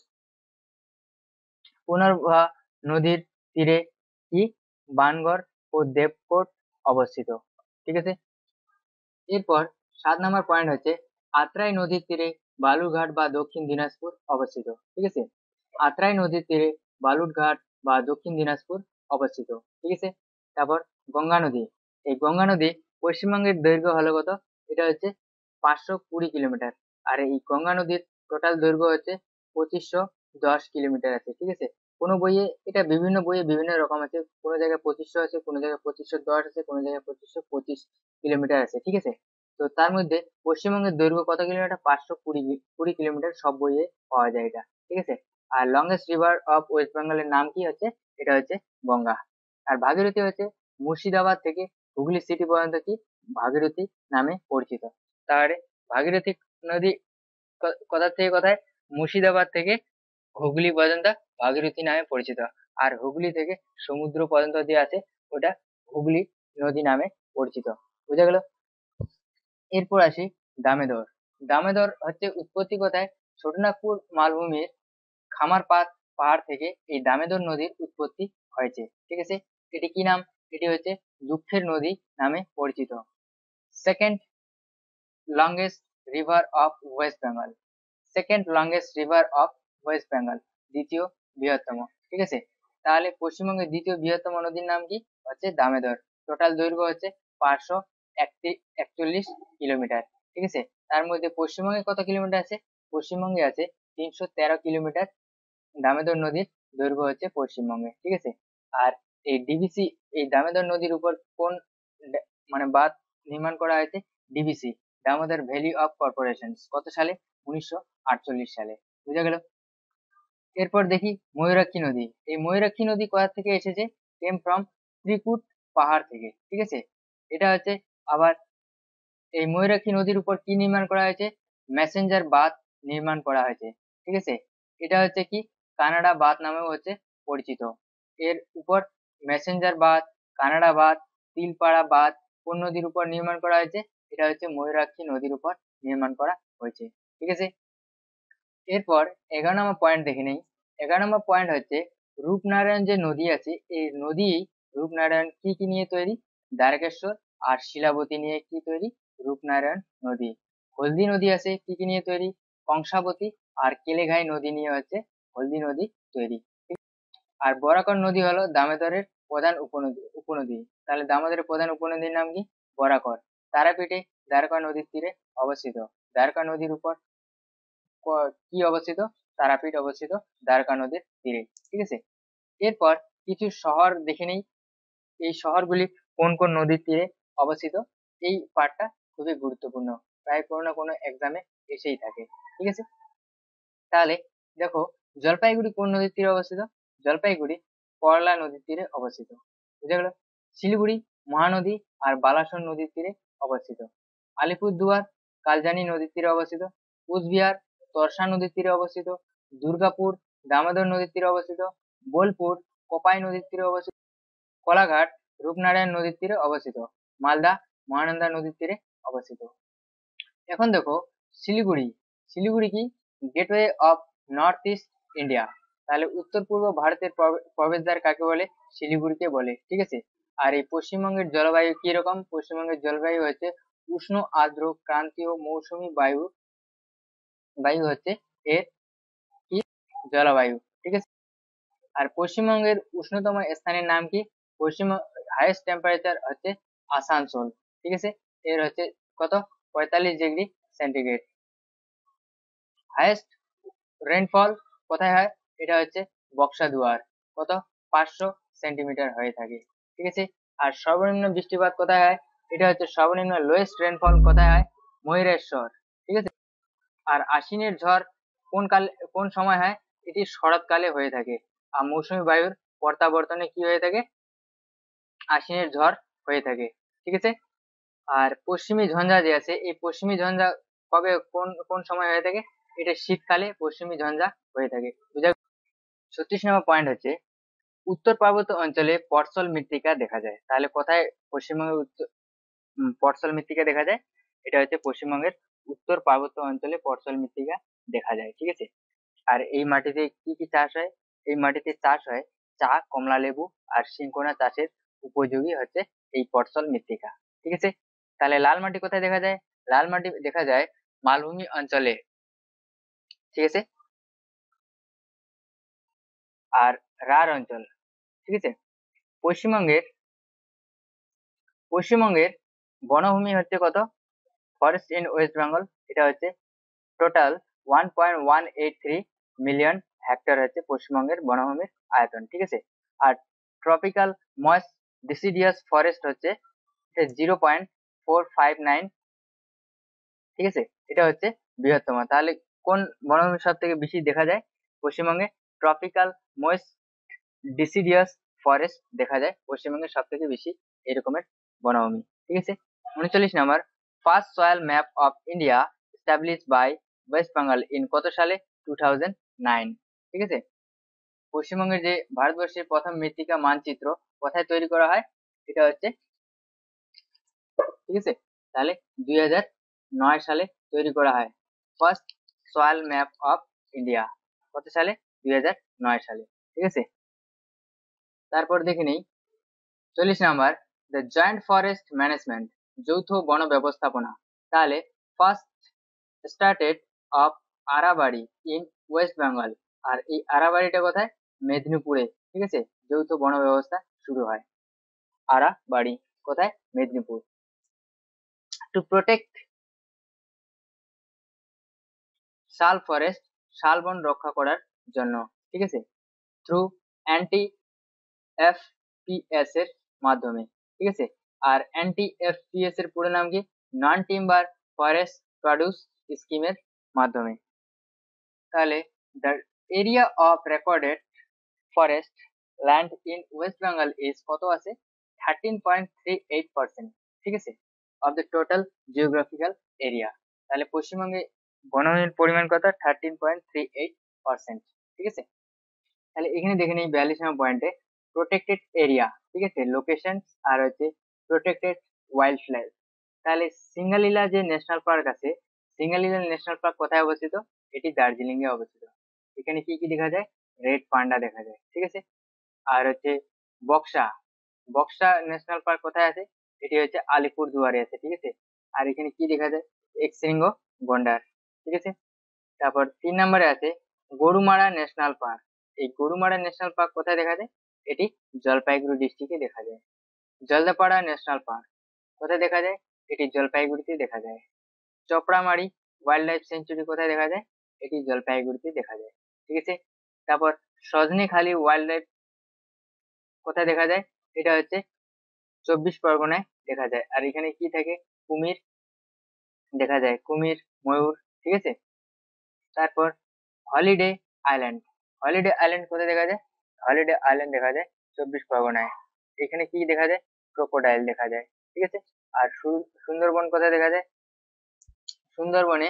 পুনর্ভা নদীর তীরে কি, বানগড় ও দেবকোট অবস্থিত। ঠিক আছে। এরপর সাত নম্বর পয়েন্ট হচ্ছে আত্রাই নদীর তীরে বালুরঘাট বা দক্ষিণ দিনাজপুর অবস্থিত। ঠিক আছে। আত্রাই নদীর তীরে বালুরঘাট বা দক্ষিণ দিনাজপুর অবস্থিত। ঠিক আছে। তারপর গঙ্গা নদী, এই গঙ্গা নদী পশ্চিমবঙ্গের দৈর্ঘ্য হলো কত, এটা হচ্ছে পাঁচশো কুড়ি কিলোমিটার। আর এই গঙ্গা নদীর টোটাল দৈর্ঘ্য হচ্ছে পঁচিশশো দশ কিলোমিটার আছে। ঠিক আছে। কোনো বইয়ে, এটা বিভিন্ন বইয়ে বিভিন্ন রকম আছে, কোনো জায়গায় পঁচিশশো আছে, কোনো জায়গায় পঁচিশশো দশ আছে, কোনো জায়গায় পঁচিশশো পঁচিশ কিলোমিটার আছে। ঠিক আছে। তো তার মধ্যে পশ্চিমবঙ্গের দৈর্ঘ্য কত কিলোমিটার, পাঁচশো কুড়ি কুড়ি কিলোমিটার সব বইয়ে পাওয়া যায় এটা। ঠিক আছে। আর লংগেস্ট রিভার অফ ওয়েস্ট বেঙ্গলের নাম কি হচ্ছে, এটা হচ্ছে গঙ্গা। আর ভাগীরথী হচ্ছে মুর্শিদাবাদ থেকে হুগলি সিটি পর্যন্ত কি, ভাগীরথী নামে পরিচিত। তাহলে ভাগীরথী নদী কোথা থেকে কোথায়, মুর্শিদাবাদ থেকে হুগলি পর্যন্ত ভাগীরথী নামে পরিচিত, আর হুগলি থেকে সমুদ্র পর্যন্ত যে আছে ওটা হুগলি নদী নামে পরিচিত। বুঝা গেল? এরপর আসি দামোদর। দামোদর হচ্ছে উৎপত্তি কোথায়? ছোটনাগপুর মালভূমির খামার পাত পাহাড় থেকে এই দামোদর নদীর উৎপত্তি হয়েছে। ঠিক আছে, এটি কি নাম? এটি হচ্ছে দুঃখের নদী নামে পরিচিত। Second longest river of West Bengal, second longest river of West Bengal, দ্বিতীয় বৃহত্তম। ঠিক আছে, তাহলে পশ্চিমবঙ্গের দ্বিতীয় বৃহত্তম নদীর নাম কি? হচ্ছে দামোদর। টোটাল দৈর্ঘ্য হচ্ছে পাঁচশো একচল্লিশ কিলোমিটার। ঠিক আছে, তার মধ্যে পশ্চিমবঙ্গে কত কিলোমিটার আছে? পশ্চিমবঙ্গে আছে তিনশো তেরো কিলোমিটার দামোদর নদীর দৈর্ঘ্য হচ্ছে পশ্চিমবঙ্গে। ঠিক আছে, আর এই ডিভিসি, এই দামোদর নদীর উপর কোন মানে বাঁধ নির্মাণ করা হয়েছে? DVC, Damodar valley of corporation, কত সালে? উনিশশো আটচল্লিশ সালে। বুঝা গেল? এরপর দেখি ময়ূরাক্ষী নদী। এই ময়ূরাক্ষী নদী কোথা থেকে এসেছে? কেম ফ্রম ত্রিকুট পাহাড় থেকে। ঠিক আছে, এটা হচ্ছে আবার এই ময়ূরাক্ষী নদীর উপর কি নির্মাণ করা হয়েছে? মেসেঞ্জার বাঁধ নির্মাণ করা হয়েছে। ঠিক আছে, এটা হচ্ছে কি কানাডা বাঁধ নামেও হচ্ছে পরিচিত। এর উপর মেসেঞ্জার বাঁধ, কানাডা বাঁধ, তিলপাড়া বাঁধ কোন নদীর উপর নির্মাণ করা হয়েছে? এটা হচ্ছে ময়ূরাক্ষী নদীর উপর নির্মাণ করা হয়েছে। ঠিক আছে, এরপর এগারো নম্বর পয়েন্ট দেখে নেই। এগারো নম্বর পয়েন্ট হচ্ছে রূপনারায়ণ যে নদী আছে, এই নদী রূপনারায়ণ কি কি নিয়ে তৈরি? দ্বারকেশ্বর আর শিলাবতী নিয়ে কি তৈরি? রূপনারায়ণ নদী। হলদি নদী আছে কি কি নিয়ে তৈরি? কংসাবতী আর কেলেঘাই নদী নিয়ে হচ্ছে হলদি নদী তৈরি। আর বরাকর নদী হলো দামোদরের প্রধান উপনদী উপনদী তাহলে দামোদরের প্রধান উপনদীর নাম কি? বরাকর। তারাপীঠে দ্বারকা নদীর তীরে অবস্থিত। দ্বারকা নদীর উপর কি অবস্থিত? তারাপীঠ অবস্থিত দ্বারকা নদীর তীরে। ঠিক আছে, এরপর কিছু শহর দেখে নেই। এই শহরগুলি কোন কোন নদীর তীরে অবস্থিত? এই পার্টটা খুবই গুরুত্বপূর্ণ, প্রায় কোনো না কোনো এক্সামে এসেই থাকে। ঠিক আছে, তাহলে দেখো জলপাইগুড়ি কোন নদীর তীরে অবস্থিত? জলপাইগুড়ি করলা নদীর তীরে অবস্থিত। বুঝা গেল? শিলিগুড়ি মহানদী আর বালাসন নদীর তীরে অবস্থিত। আলিপুরদুয়ার কালজানি নদীর তীরে অবস্থিত। কুচবিহার তরসা নদীর তীরে অবস্থিত। দুর্গাপুর দামোদর নদীর তীরে অবস্থিত। বোলপুর কোপাই নদীর তীরে অবস্থিত। কোলাঘাট রূপনারায়ণ নদীর তীরে অবস্থিত। মালদা মহানন্দা নদীর তীরে অবস্থিত। এখন দেখো শিলিগুড়ি, শিলিগুড়ি কি? Gateway of north east India. তাহলে উত্তর পূর্ব ভারতের প্রবেশদ্বার কাকে বলে? শিলিগুড়িকে বলে। ঠিক আছে, আর এই পশ্চিমবঙ্গের জলবায়ু কি রকম? পশ্চিমবঙ্গের জলবায়ু হচ্ছে উষ্ণ আর্দ্র ক্রান্তীয় মৌসুমী বায়ু বায়ু হচ্ছে এর কি জলবায়ু। ঠিক আছে, আর পশ্চিমবঙ্গের উষ্ণতম স্থানের নাম কি? পশ্চিম হাইয়েস্ট টেম্পারেচার হচ্ছে আসানসোল। ঠিক আছে, এর হচ্ছে কত? পঁয়তাল্লিশ ডিগ্রি সেন্টিগ্রেড। হাইয়েস্ট রেনফল কোথায় হয়? এটা হচ্ছে বক্সাদুয়ার, কত? পাঁচশো সেন্টিমিটার হয়ে থাকে। ঠিক আছে, আর সর্বনিম্ন বৃষ্টিপাত কোথায় হয়? এটা হচ্ছে সর্বনিম্ন লোয়েস্ট রেনফল কোথায় হয়? ময়ূরেশ্বর। ঠিক আছে, আর আশ্বিনের ঝড় কোন কালে কোন সময় হয়? এটি শরৎকালে হয়ে থাকে। আর মৌসুমী বায়ুর প্রত্যাবর্তনে কি হয়ে থাকে? আশ্বিনের ঝড় হয়ে থাকে। ঠিক আছে, আর পশ্চিমী ঝঞ্ঝা যে আছে, এই পশ্চিমী ঝঞ্ঝা কবে কোন কোন সময় হয়ে থাকে? এটা শীতকালে পশ্চিমী ঝঞ্ঝা হয়ে থাকে। বুঝা? ছত্রিশ নম্বর পয়েন্ট হচ্ছে উত্তর পার্বত্য অঞ্চলে পটসল মৃত্তিকা দেখা যায়। তাহলে কোথায় পশ্চিমবঙ্গের উত্তর পটসল মৃত্তিকা দেখা যায়? এটা হচ্ছে পশ্চিমবঙ্গের উত্তর পার্বত্য অঞ্চলে পটসল মৃত্তিকা দেখা যায়। ঠিক আছে, আর এই মাটিতে কি কি চাষ হয়? এই মাটিতে চাষ হয় চা, কমলা লেবু আর সিনকোনা চাষের উপযোগী হচ্ছে এই পটসল মৃত্তিকা। ঠিক আছে, তাহলে লাল মাটি কোথায় দেখা যায়? লাল মাটি দেখা যায় মালভূমি অঞ্চলে। ঠিক আছে, আর রাঢ় অঞ্চল। ঠিক আছে, পশ্চিমবঙ্গের পশ্চিমবঙ্গের বনভূমি হচ্ছে কত? ফরেস্ট ইন ওয়েস্ট বেঙ্গল, এটা হচ্ছে total one point one eight three million hectare হচ্ছে পশ্চিমবঙ্গের বনভূমির আয়তন। ঠিক আছে, আর ট্রপিক্যাল ময়েস্ট ডিসিডিয়াস ফরেস্ট হচ্ছে zero point four five nine. ঠিক আছে, এটা হচ্ছে বৃহত্তম। তাহলে কোন বনভূমি সব থেকে বেশি দেখা যায়? পশ্চিমবঙ্গে ট্রপিক্যাল ময়েস্ট ডিসিডিয়াস ফরেস্ট দেখা যায় পশ্চিমবঙ্গে সব থেকে বেশি এরকমের বনভূমি। ঠিক আছে, উনচল্লিশ number first soil map of India establish by West Bengal in কত সালে? Two thousand nine. ঠিক আছে, পশ্চিমবঙ্গের যে ভারতবর্ষের প্রথম মৃত্তিকা মানচিত্র কোথায় তৈরি করা হয়, এটা হচ্ছে, ঠিক আছে, তাহলে দুই হাজার নয় সালে তৈরি করা হয় first soil map of India. কত সালে? দুই হাজার নয় সালে। ঠিক আছে, তারপর দেখে নেই চল্লিশ number, the joint forest management, যৌথ বন ব্যবস্থাপনা। তাহলে first started of Arabari in West Bengal. আর এই আরাবাড়িটা কোথায়? মেদিনীপুরে। ঠিক আছে, যৌথ বন ব্যবস্থা শুরু হয় আরাবাড়ি কোথায়? Medinipur. To protect sal forest, শাল বন রক্ষা করার জন্য। ঠিক আছে, থ্রু অ্যান্টি এফপিএস এর মাধ্যমে। ঠিক আছে, আর অ্যান্টি এফপিএস এর পুরো নাম কি? নন টিম্বার ফরেস্ট প্রডিউস স্কিমের মাধ্যমে। তাহলে the area of recorded forest land in West Bengal is কত আছে? Thirteen point three eight percent. ঠিক আছে, of the total geographical area. তাহলে পশ্চিমবঙ্গে বনভূমির পরিমাণ কত? Thirteen point three eight percent. ঠিক আছে, তাহলে এখানে দেখে নিই বিয়াল্লিশ নম্বর পয়েন্টে প্রোটেক্টেড এরিয়া। ঠিক আছে, লোকেশন আর হচ্ছে প্রোটেক্টেড ওয়াইল্ড লাইফ। তাহলে সিঙ্গালীলা যে ন্যাশনাল পার্ক আছে, সিঙ্গালীলা ন্যাশনাল পার্ক কোথায় অবস্থিত? এটি দার্জিলিং এ অবস্থিত। এখানে কি কি দেখা যায়? রেড পান্ডা দেখা যায়। ঠিক আছে, আর হচ্ছে বক্সা, বক্সা ন্যাশনাল পার্ক কোথায় আছে? এটি হচ্ছে আলিপুর দুয়ারে আছে। ঠিক আছে, আর এখানে কি দেখা যায়? এক শৃঙ্গ গন্ডার। ঠিক আছে, তারপর তিন নম্বরে আছে গরুমারা ন্যাশনাল পার্ক। এই গরুমারা ন্যাশনাল পার্ক কোথায় দেখা যায়? এটি জলপাইগুড়ি ডিস্ট্রিক্টে দেখা যায়। জলদাপাড়া ন্যাশনাল পার্ক কোথায় দেখা যায়? এটি জলপাইগুড়িতে দেখা যায়। চপড়ামারি ওয়াইল্ড লাইফ সেঞ্চুরি কোথায় দেখা যায়? এটি জলপাইগুড়িতে দেখা যায়। ঠিক আছে, তারপর সজনেখালি ওয়াইল্ড লাইফ কোথায় দেখা যায়? এটা হচ্ছে চব্বিশ পরগনায় দেখা যায়। আর এখানে কি থাকে? কুমির দেখা যায়, কুমির, ময়ূর। ঠিক আছে, তারপর হলিডে আইল্যান্ড, হলিডে আইল্যান্ড কোথায় দেখা যায়? হলিডে আইল্যান্ড দেখা যায় চব্বিশ পরগনায়। এখানে কি দেখা যায়? ক্রোকোডাইল দেখা যায়। ঠিক আছে, আর সুন্দরবন কোথায় দেখা যায়? সুন্দরবনে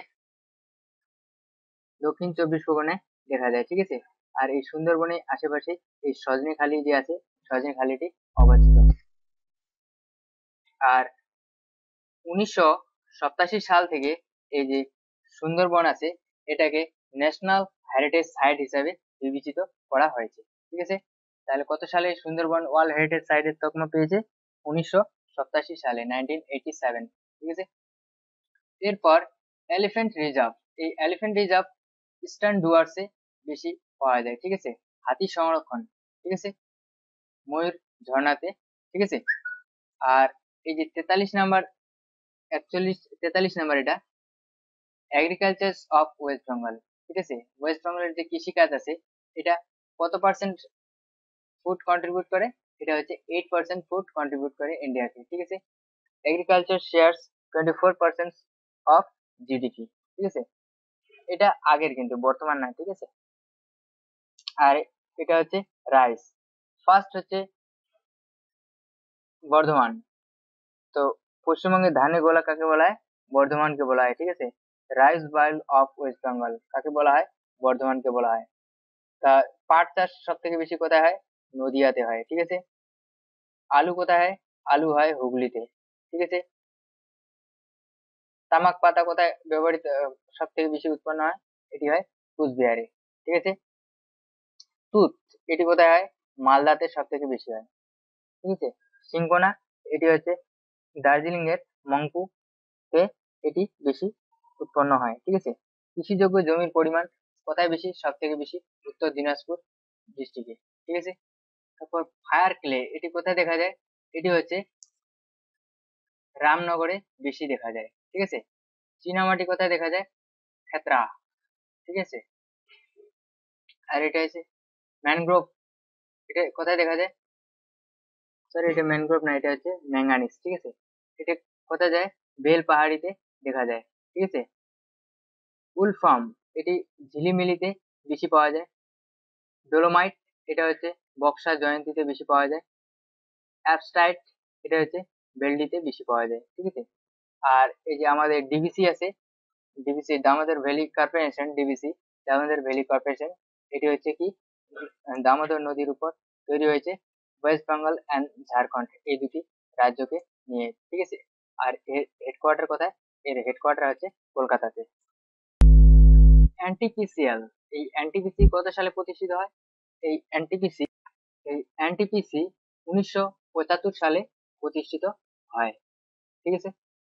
দক্ষিণ চব্বিশ পরগনায় দেখা যায়। ঠিক আছে, আর এই সুন্দরবনের আশেপাশে এই সজনেখালি যে আছে, সজনেখালিটি অবস্থিত। আর উনিশশো সপ্তাশি সাল থেকে এই যে সুন্দরবন আছে, এটাকে ন্যাশনাল হেরিটেজ সাইট হিসাবে বিবেচিত করা হয়েছে। ঠিক আছে, তাহলে কত সালে সুন্দরবন ওয়ার্ল্ড হেরিটেজ সাইটের তকমা পেয়েছে? উনিশশো সপ্তাশি সালে, নাইনটিন এইটি সেভেন। ঠিক আছে, এরপর এলিফ্যান্ট রিজার্ভ। এই এলিফ্যান্ট রিজার্ভ ইস্টার্ন ডুয়ার্সে বেশি পাওয়া যায়। ঠিক আছে, হাতি সংরক্ষণ। ঠিক আছে, ময়ূর ঝর্ণাতে। ঠিক আছে, আর এই যে তেতাল্লিশ নাম্বার, একচল্লিশ তেতাল্লিশ নাম্বার, এটা এগ্রিকালচার অফ ওয়েস্ট বেঙ্গল। ঠিক আছে, ওয়েস্ট বেঙ্গলের যে কৃষিকাজ আছে, এটা কত পার্সেন্ট ফুড কন্ট্রিবিউট করে? এটা হচ্ছে এইট পার্সেন্ট ফুড কন্ট্রিবিউট করে ইন্ডিয়াকে। ঠিক আছে, agriculture shares twenty four percent of GDP. ঠিক আছে, এটা আগের, কিন্তু বর্তমান না। ঠিক আছে, আর এটা হচ্ছে রাইস। ফার্স্ট হচ্ছে বর্ধমান। তো পশ্চিমবঙ্গের ধানের গোলা কাকে বলা হয়? বর্ধমানকে বলা হয়। ঠিক আছে, rice bowl of West Bengal কাকে বলা হয়? বর্ধমানকে বলা হয়। তা পাট চাষ সব থেকে বেশি কোথায় হয়? নদিয়াতে হয়। ঠিক আছে, আলু কোথায় হয়? আলু হয় হুগলিতে। ঠিক আছে, তামাক পাতা কোথায় ব্যবহৃত সব থেকে বেশি উৎপন্ন হয়? এটি হয় কুচবিহারে। ঠিক আছে, তুঁত এটি কোথায় হয়? মালদাতে সব থেকে বেশি হয়। ঠিক আছে, সিংকোনা এটি হচ্ছে দার্জিলিং এর মংপুতে এটি বেশি উৎপন্ন হয়। ঠিক আছে, কৃষিযোগ্য জমির পরিমাণ কোথায় বেশি? সব থেকে বেশি উত্তর দিনাজপুর ডিস্ট্রিক্টে। ঠিক আছে, তারপর ফায়ার ক্লে এটি কোথায় দেখা যায়? এটি হচ্ছে রামনগরে বেশি দেখা যায়। ঠিক আছে, চীনামাটি কোথায় দেখা যায়? খেতরা। ঠিক আছে, আর এটা হচ্ছে ম্যানগ্রোভ, এটা কোথায় দেখা যায়? সরি, এটা ম্যানগ্রোভ না, এটা হচ্ছে ম্যাঙ্গানিজ। ঠিক আছে, এটা কোথায় যায়? বেল পাহাড়িতে দেখা যায়। ঠিক আছে, উল ফার্ম এটি ঝিলিমিলিতে বেশি পাওয়া যায়। ডোলোমাইট এটা হচ্ছে বক্সা জয়ন্তীতে বেশি পাওয়া যায়। অ্যাপস্টাইট এটা হচ্ছে বেলডিতে বেশি পাওয়া যায়। ঠিক আছে, আর এই যে আমাদের ডিভিসি আছে, DVC Damodar valley corporation, DVC, Damodar valley corporation, এটি হচ্ছে কি দামোদর নদীর উপর তৈরি হয়েছে, ওয়েস্ট বেঙ্গল অ্যান্ড ঝাড়খণ্ড এই দুটি রাজ্যকে নিয়ে, ঠিক আছে। আর এর হেডকোয়ার্টার কোথায়? এর হেডকোয়ার্টার হচ্ছে কলকাতাতে। এনটিপিসিএল, এই এনটিপিসি কত সালে প্রতিষ্ঠিত হয়? এই এনটিপিসি এই এনটিপিসি উনিশশো পঁচাত্তর সালে প্রতিষ্ঠিত হয়, ঠিক আছে।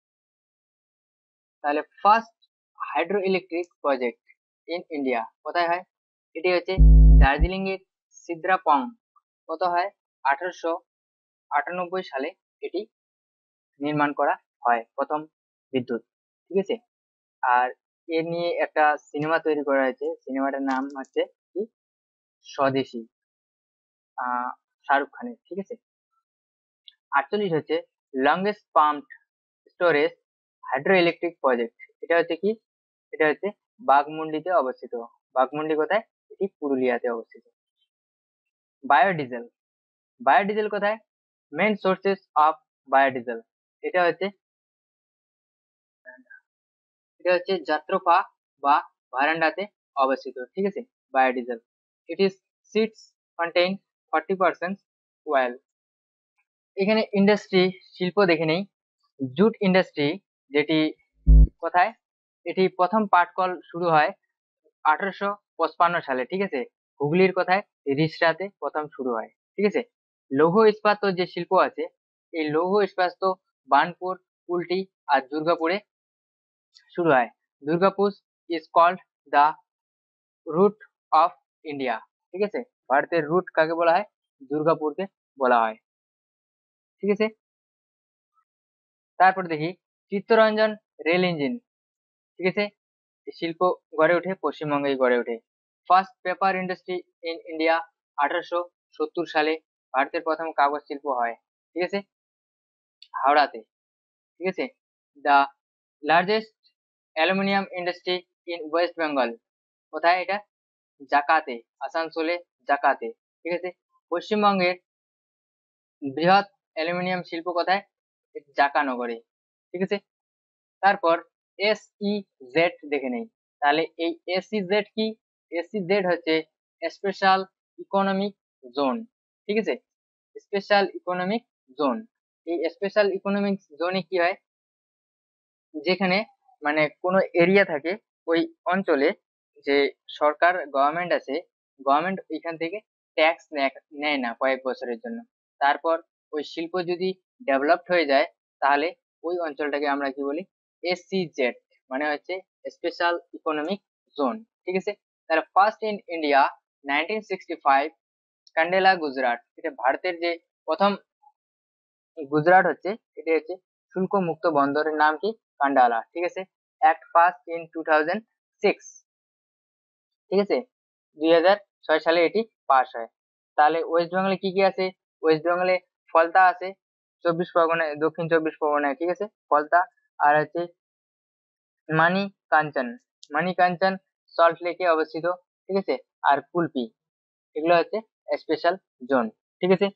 তাহলে first hydro electric project in India কোথায় হয়? এটি হচ্ছে দার্জিলিং এর সিদ্রাপং, কত হয়? আঠারোশো আটানব্বই সালে এটি নির্মাণ করা হয় প্রথম বিদ্যুৎ, ঠিক আছে। আর এ নিয়ে একটা সিনেমা তৈরি করা হয়েছে, সিনেমাটার নাম হচ্ছে কি স্বদেশী, আহ শাহরুখ খানের, ঠিক আছে। আটচল্লিশ হচ্ছে longest pumped storage hydro electric project, এটা হচ্ছে কি? এটা হচ্ছে বাঘমুন্ডিতে অবস্থিত। বাঘমুন্ডি কোথায়? এটি পুরুলিয়াতে অবস্থিত। বায়োডিজেল, বায়োডিজেল কোথায়? মেন সোর্সেস অফ বায়োডিজেল, এটা হচ্ছে এটা হচ্ছে যাত্রাপা বা ভারান্ডাতে অবস্থিত, ঠিক আছে। Biodiesel, it is seeds contain forty percent oil. এখানে ইন্ডাস্ট্রি শিল্প দেখে নেই। জুট ইন্ডাস্ট্রি, যেটি কোথায়? এটি প্রথম পাটকল শুরু হয় আঠারোশো পঁচপান্ন সালে, ঠিক আছে। হুগলির কোথায়? রিষড়াতে প্রথম শুরু হয়, ঠিক আছে। লৌহ ইস্পাত যে শিল্প আছে, এই লৌহ ইস্পাত বার্নপুর, কুলটি আর দুর্গাপুরে শুরু হয়। Durgapur is called the root of India, ঠিক আছে। ভারতের রুট কাকে বলা হয়? দুর্গাপুরকে বলা হয়, ঠিক আছে। তারপর দেখি চিত্তরঞ্জন রেল ইঞ্জিন, ঠিক আছে। শিল্প গড়ে ওঠে পশ্চিমবঙ্গে গড়ে ওঠে। First paper industry in India আঠারোশো সত্তর সালে ভারতের প্রথম কাগজ শিল্প হয়, ঠিক আছে, হাওড়াতে, ঠিক আছে। The largest aluminium industry in West Bengal, কোথায় এটা? জাকাতে, আসানসোলে, জাকাতে, ঠিক আছে। পশ্চিমবঙ্গের বৃহৎ অ্যালুমিনিয়াম শিল্প কোথায়? জাকানগরে, ঠিক আছে। তারপর এস ই জেড দেখে নেই। তাহলে এই এস ই জেড কি? এস ই জেড হচ্ছে স্পেশাল ইকোনমিক জোন, ঠিক আছে। স্পেশাল ইকোনমিক জোন, এই স্পেশাল ইকোনমিক জোনে কি হয়? যেখানে মানে কোনো এরিয়া থাকে, ওই অঞ্চলে যে সরকার গভর্নমেন্ট আছে, গভর্নমেন্ট ওইখান থেকে ট্যাক্স নেয় না কয়েক বছরের জন্য। তারপর ওই শিল্প যদি ডেভেলপড হয়ে যায়, তাহলে ওই অঞ্চলটাকে আমরা কি বলি? এসইজেড, মানে হচ্ছে স্পেশাল ইকোনমিক জোন, ঠিক আছে। তাহলে first in India nineteen sixty five Kandla Gujarat, এটা ভারতের যে প্রথম গুজরাট হচ্ছে, এটা হচ্ছে শুল্ক মুক্ত বন্দরের নাম কি? কান্ডালা, ঠিক আছে। Act pass in two thousand six, ঠিক আছে, দুই হাজার ছয় সালে এটি পাস হয়। তাহলে ওয়েস্ট বেঙ্গলে কি কি আছে? ওয়েস্ট বেঙ্গলে ফলতা আছে, চব্বিশ পরগনায়, দক্ষিণ চব্বিশ পরগনায়, ঠিক আছে, ফলতা। আর হচ্ছে মানি কাঞ্চন, মানি কাঞ্চন সল্ট লেকে অবস্থিত, ঠিক আছে। আর কুলপি, এগুলো হচ্ছে স্পেশাল জোন, ঠিক আছে।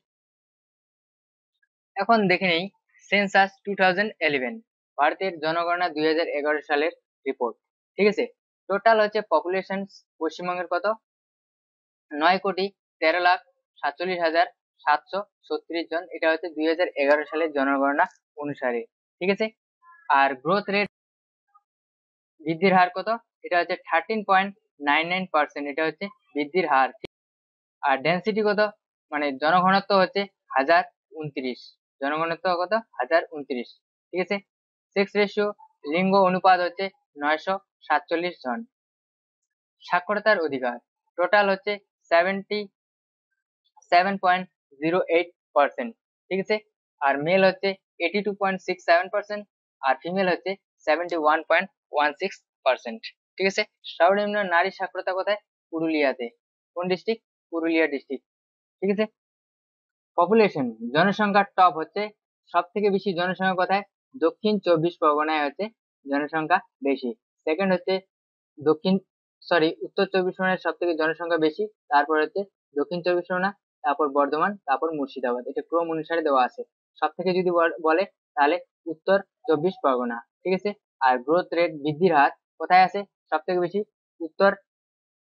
এখন দেখে নেই সেন্সাস টু থাউজেন্ড ইলেভেন, ভারতের জনগণনা দুই হাজার এগারো সালের রিপোর্ট, ঠিক আছে। টোটাল হচ্ছে পপুলেশন পশ্চিমবঙ্গের কত? নয় কোটি তেরো লাখ সাতচল্লিশ হাজার সাতশো ছত্রিশ জন, এটা হচ্ছে দুই হাজার এগারো সালের জনগণনা অনুসারে, ঠিক আছে। আর গ্রোথ রেট, বৃদ্ধির হার কত? এটা হচ্ছে thirteen point nine nine percent, এটা হচ্ছে বৃদ্ধির হার। আর ডেন্সিটি কত? মানে জনঘনত্ব হচ্ছে হাজার উনত্রিশ, জনঘনত্ব কত? হাজার উনত্রিশ, ঠিক আছে। সেক্স রেশিও, লিঙ্গ অনুপাত হচ্ছে নয়শো সাতচল্লিশ জন। সাক্ষরতার অধিকার টোটাল হচ্ছে seventy seven point zero eight percent, ঠিক আছে। আর মেল হচ্ছে eighty two point six seven percent, আর ফিমেল হচ্ছে seventy one point one six percent, ঠিক আছে। সর্বনিম্ন নারী সাক্ষরতা কোথায়? পুরুলিয়াতে। কোন ডিস্ট্রিক্ট? পুরুলিয়া ডিস্ট্রিক্ট, ঠিক আছে। পপুলেশন, জনসংখ্যার টপ হচ্ছে সব থেকে বেশি জনসংখ্যা কোথায়? দক্ষিণ চব্বিশ পরগনায় হচ্ছে জনসংখ্যা বেশি। সেকেন্ড হচ্ছে দক্ষিণ সরি উত্তর চব্বিশ পরগনায় সব থেকে জনসংখ্যা বেশি, তারপর হচ্ছে দক্ষিণ চব্বিশ পরগনা, তারপর বর্ধমান, তারপর মুর্শিদাবাদ, এটা ক্রম অনুসারে দেওয়া আছে। সব থেকে যদি বলে তাহলে উত্তর চব্বিশ পরগনা, ঠিক আছে। আর গ্রোথ রেট, বৃদ্ধির হার কোথায় আছে সব থেকে বেশি? উত্তর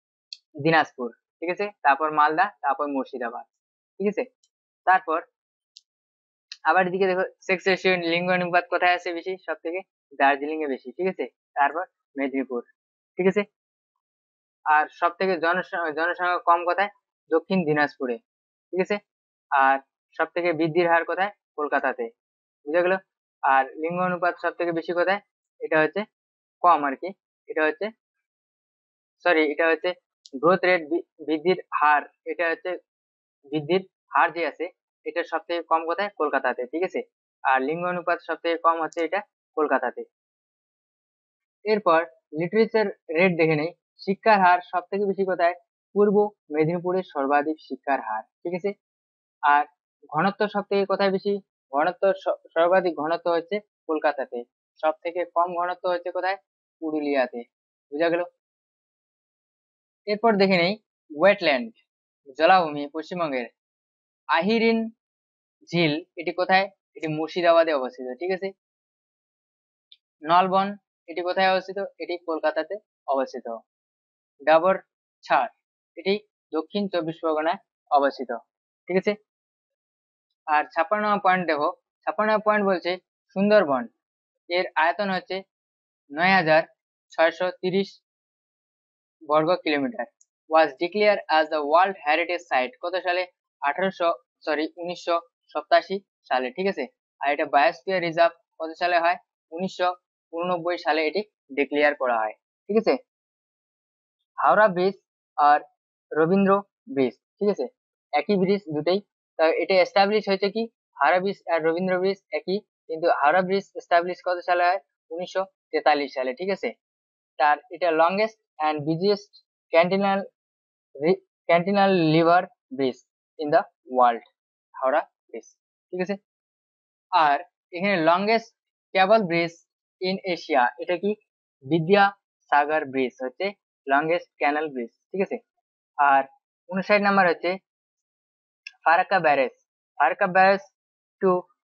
দিনাজপুর, ঠিক আছে, তারপর মালদা, তারপর মুর্শিদাবাদ, ঠিক আছে। তারপর আবার এদিকে দেখো সেক্স রেশিও লিঙ্গ অনুপাত কোথায় আছে বেশি সব থেকে? দার্জিলিং এ বেশি, ঠিক আছে। তারপর মেদিনীপুর, ঠিক আছে। আর সব থেকে জনসংখ্যা কম কোথায়? দক্ষিণ দিনাজপুরে, ঠিক আছে। আর সব থেকে বৃদ্ধির হার কোথায়? কলকাতাতে, বুঝা গেল। আর লিঙ্গ অনুপাত সব থেকে বেশি কোথায়? এটা হচ্ছে কম আর কি, এটা হচ্ছে সরি এটা হচ্ছে গ্রোথ রেট, বৃদ্ধির হার, এটা হচ্ছে বৃদ্ধির হার যে আছে এটা সব থেকে কম কোথায়? কলকাতাতে, ঠিক আছে। আর লিঙ্গ অনুপাত সব থেকে কম হচ্ছে এটা কলকাতাতে। এরপর লিটারেচার রেট দেখে নেই। শিক্ষার হার সব থেকে বেশি কোথায়? পূর্ব মেদিনীপুরের সর্বাধিক শিক্ষার হার, ঠিক আছে। আর ঘনত্ব সব থেকে কোথায় বেশি? ঘনত্ব সর্বাধিক ঘনত্ব হচ্ছে কলকাতাতে, সব থেকে কম ঘনত্ব হচ্ছে কোথায়? পুরুলিয়াতে, বুঝা গেল। এরপর দেখে নেই ওয়েটল্যান্ড, জলাভূমি পশ্চিমবঙ্গের আহিরিন ঝিল এটি কোথায়? এটি মুর্শিদাবাদে অবস্থিত, ঠিক আছে। নলবন এটি কোথায় অবস্থিত? এটি কলকাতাতে অবস্থিত। ডাবর ছাড় এটি দক্ষিণ চব্বিশ পরগনায় অবস্থিত, ঠিক আছে। আর ছাপ্পান্ন পয়েন্ট দেখো, ছাপ্পান্ন পয়েন্ট বলছে সুন্দরবন এর আয়তন হচ্ছে নয় হাজার ছয়শো তিরিশ বর্গ kilometre, was declare as the world heritage site কত সালে? আঠারোশো সরি উনিশশো সপ্তাশি সালে, ঠিক আছে। আর এটা বায়োস্ফিয়ার রিজার্ভ কত সালে হয়? উনিশশো উননব্বই সালে এটি ডিক্লেয়ার করা হয়, ঠিক আছে। হাওড়া ব্রিজ আর রবীন্দ্র ব্রিজ, ঠিক আছে, একই ব্রিজ দুটেই। তা এটা এস্টাবলিশ হয়েছে কি? হাওড়া ব্রিজ আর রবীন্দ্র ব্রিজ একই, কিন্তু হাওড়া ব্রিজ এস্টাবলিশ কত সালে হয়? উনিশশো তেতাল্লিশ সালে, ঠিক আছে। তার এটা longest and biggest cantilever cantilever bridge in the world, Howrah bridge, ঠিক আছে। আর এখানে longest cable bridge in Asia, এটা কি? বিদ্যা সাগর ব্রিজ হচ্ছে লংগেস্ট ক্যানাল ব্রিজ, ঠিক আছে। আর উনষাট নাম্বার হচ্ছে Farakka barrage, Farakka barrage to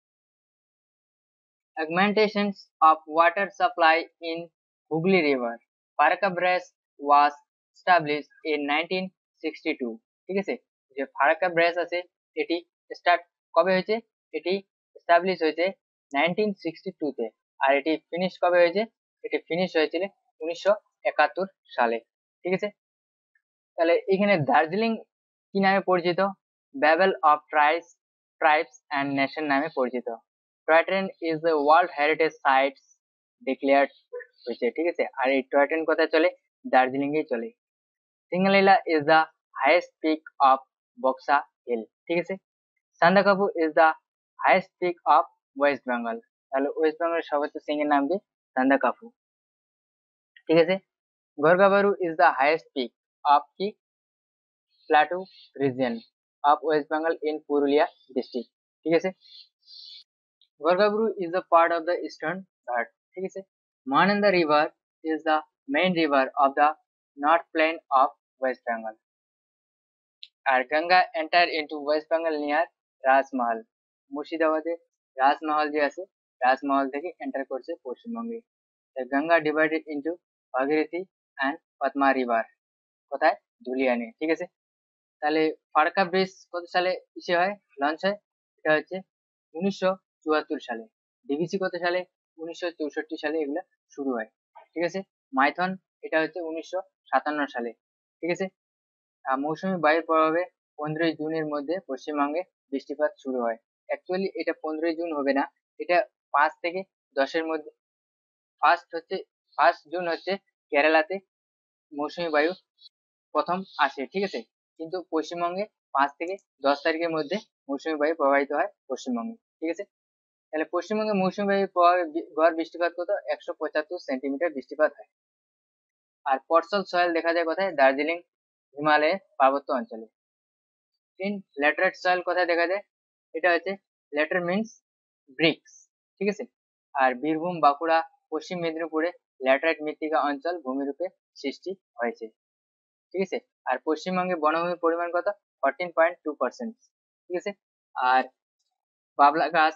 augmentations of water supply in Hooghly River. Farakka Barrage was established in nineteen sixty-two, ঠিক আছে। যে ফারাক্কা ব্যারেজ আছে এটি স্টার্ট কবে হয়েছে? এটি এস্টাবলিশ হয়েছে নাইনটিন সিক্সটি টু তে, আর এটি ফিনিশ কবে হয়েছে? এটি ফিনিশ হয়েছিল উনিশশো একাত্তর সালে, ঠিক আছে। তাহলে এখানে দার্জিলিং কি নামে পরিচিত? Babel of tribes tribes and nation নামে পরিচিত। Toy train is the world heritage sites declared হয়েছে, ঠিক আছে। আর এই টয় ট্রেন কোথায় চলে? দার্জিলিং এ চলে। Singalila is the highest peak of Buxa hill, ঠিক আছে। Sandakphu is the highest peak of West Bengal, তাহলে ওয়েস্ট বেঙ্গলের সর্বোচ্চ শৃঙ্গের নাম কি? সান্দাকফু, ঠিক আছে। Gorgaburu is the highest peak of কি? Plateau region of West Bengal in Purulia district, ঠিক আছে। Gorgaburu is the part of the eastern Ghat, ঠিক আছে। Mahananda river is the main river of the north plain of West Bengal. আর Ganga enter into West Bengal near Rajmahal, মুর্শিদাবাদে রাজমহল যে আছে রাজমহল থেকে এন্টার করছে পশ্চিমবঙ্গে। Ganga divided into Bhagirathi and Padma river কোথায়? ধুলিয়ানে, ঠিক আছে। তাহলে ফারাক্কা ব্রিজ কত সালে ইসে হয়, লঞ্চ হয়? এটা হচ্ছে উনিশশো চুয়াত্তর সালে। ডিভিসি কত সালে? উনিশশো চৌষট্টি সালে এগুলো শুরু হয়, ঠিক আছে। মাইথন এটা হচ্ছে উনিশশো সাতান্ন সালে, ঠিক আছে। মৌসুমী বায়ুর প্রভাবে পনেরোই জুনের মধ্যে পশ্চিমবঙ্গে বৃষ্টিপাত শুরু হয়। অ্যাকচুয়ালি এটা পনেরোই জুন হবে না, এটা পাঁচ থেকে দশের মধ্যে। ফার্স্ট হচ্ছে ফার্স্ট জুন হচ্ছে কেরালাতে মৌসুমী বায়ু প্রথম আসে, ঠিক আছে। কিন্তু পশ্চিমবঙ্গে পাঁচ থেকে দশ তারিখের মধ্যে মৌসুমী বায়ু প্রবাহিত হয় পশ্চিমবঙ্গে, ঠিক আছে। তাহলে পশ্চিমবঙ্গে মৌসুমী বায়ুর প্রভাবে গড় বৃষ্টিপাত কত? একশো পঁচাত্তর সেন্টিমিটার বৃষ্টিপাত হয়। আর পর্সল সয়েল দেখা যায় কোথায়? দার্জিলিং হিমালয়ের পার্বত্য অঞ্চলে। ইন ল্যাটেরাইট সয়েল কোথায় দেখা যায়? এটা হচ্ছে ল্যাটার মিন্স ব্রিক্স, ঠিক আছে। আর বীরভূম, বাঁকুড়া, পশ্চিম মেদিনীপুরে ল্যাটেরাইট মৃত্তিকা অঞ্চল ভূমিরূপে সৃষ্টি হয়েছে, ঠিক আছে। আর পশ্চিমবঙ্গে বনভূমির পরিমাণ কত? ফোরটিন পয়েন্ট টু পার্সেন্ট, ঠিক আছে। আর বাবলা গাছ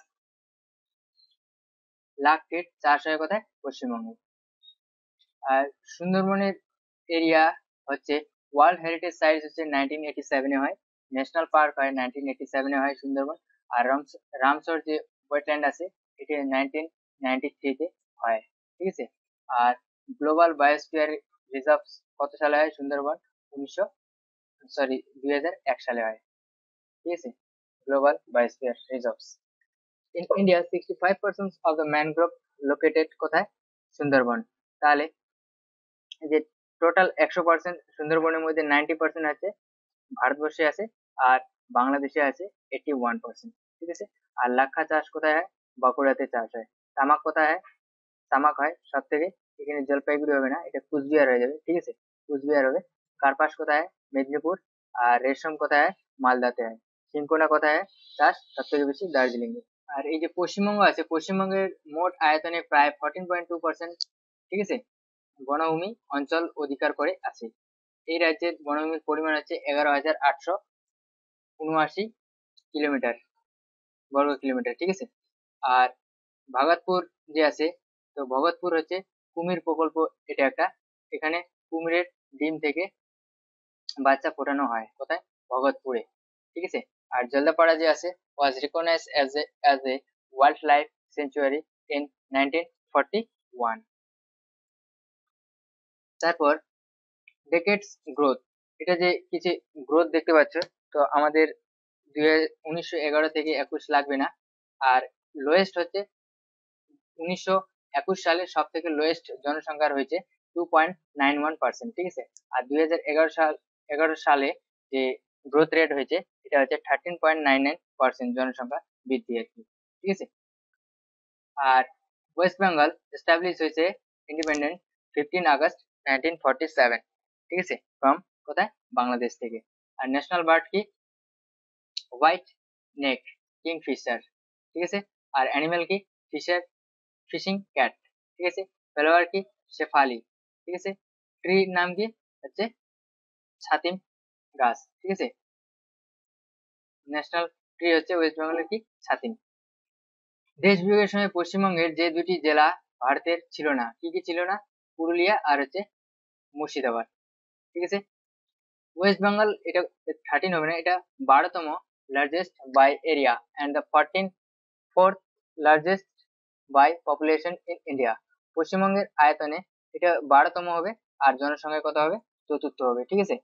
লাখ ফিট চাষ হয় কোথায়? পশ্চিমবঙ্গে। আর সুন্দরবনের এরিয়া হচ্ছে ওয়ার্ল্ড হেরিটেজ সাইট হচ্ছে নাইনটিন এইটি সেভেনে হয়, ন্যাশনাল পার্ক হয় নাইনটিন এইটি সেভেনে হয় সুন্দরবন, আর রামসর যে ওয়েটল্যান্ড আছে এটি নাইনটিন নাইনটি থ্রিতে হয়, ঠিক আছে। আর গ্লোবাল বায়োস্ফিয়ার রিজার্ভ কত সালে হয় সুন্দরবন? উনিশশো সরি দুই হাজার এক সালে হয়, ঠিক আছে। Global biosphere reserves in India sixty five percent of the mangrove located কোথায়? সুন্দরবন। তাহলে যে টোটাল একশো পার্সেন্ট সুন্দরবনের মধ্যে নাইনটি পার্সেন্ট আছে ভারতবর্ষে আছে, আর বাংলাদেশে আছে এইটি ওয়ান পার্সেন্ট, ঠিক আছে। আর লাক্ষা চাষ কোথায় হয়? বাঁকুড়াতে চাষ হয়। তামাক কোথায় হয়? তামাক হয় সব থেকে, এখানে জলপাইগুড়ি হবে না, এটা কুচবিহার হয়ে যাবে, ঠিক আছে, কুচবিহার হবে। কার্পাস কোথায় হয়? মেদিনীপুর। আর রেশম কোথায় হয়? মালদাতে হয়। সিনকোনা কোথায় হয় চাষ সব থেকে বেশি? দার্জিলিং এ। আর এই যে পশ্চিমবঙ্গ আছে, পশ্চিমবঙ্গের মোট আয়তনে প্রায় ফোরটিন পয়েন্ট টু পার্সেন্ট, ঠিক আছে, বনভূমি অঞ্চল অধিকার করে আছে। এই রাজ্যের বনভূমির পরিমাণ হচ্ছে এগারো হাজার আটশো উনআশি কিলোমিটার বর্গ কিলোমিটার, ঠিক আছে। আর ভগতপুর যে আছে, তো ভগতপুর হচ্ছে কুমির প্রকল্প, এটা একটা, এখানে কুমিরের ডিম থেকে বাচ্চা ফোটানো হয় কোথায়? ভগতপুরে, ঠিক আছে। আর জলদাপাড়া যে আছে was recognized as a as a wild life sanctuary in nineteen forty one. তারপর ডেকেডস গ্রোথ, এটা যে কিছু গ্রোথ দেখতে পাচ্ছ, তো আমাদের দুই উনিশশো এগারো থেকে একুশ লাগবে না। আর লোয়েস্ট হচ্ছে উনিশশো একুশ সালে সব থেকে লোয়েস্ট জনসংখ্যার হয়েছে two point nine one percent, ঠিক আছে। আর দুই হাজার এগারো সাল এগারো সালে যে গ্রোথ রেট হয়েছে এটা হচ্ছে thirteen point nine nine percent জনসংখ্যা বৃদ্ধি আর কি, ঠিক আছে। আর ওয়েস্ট বেঙ্গল এস্টাবলিশ হয়েছে independent fifteen August nineteen forty seven, ঠিক আছে, ফ্রম কোথায়? বাংলাদেশ থেকে। আর ন্যাশনাল বার্ড কি? হোয়াইট নেক কিংফিশার, ঠিক আছে। আর অ্যানিমেল কি? ফিশার ফিশিং ক্যাট, ঠিক আছে। ফ্লাওয়ার কি? শেফালি, ঠিক আছে। ট্রির নাম কি? হচ্ছে ছাতিম গাছ, ঠিক আছে। ন্যাশনাল ট্রি হচ্ছে ওয়েস্ট বেঙ্গলের কি? ছাতিম। দেশ বিভাগের সময় পশ্চিমবঙ্গের যে দুটি জেলা ভারতের ছিল না, কি কি ছিল না? পুরুলিয়া আর হচ্ছে মুর্শিদাবাদ, ঠিক আছে। ওয়েস্ট বেঙ্গল এটা থার্টিন হবে না, এটা বারোতম largest by area and the fourteen fourth largest by population in India. পশ্চিমবঙ্গের আয়তনে এটা বারোতম হবে, আর জনসংখ্যায় কত হবে? চতুর্থ হবে, ঠিক আছে।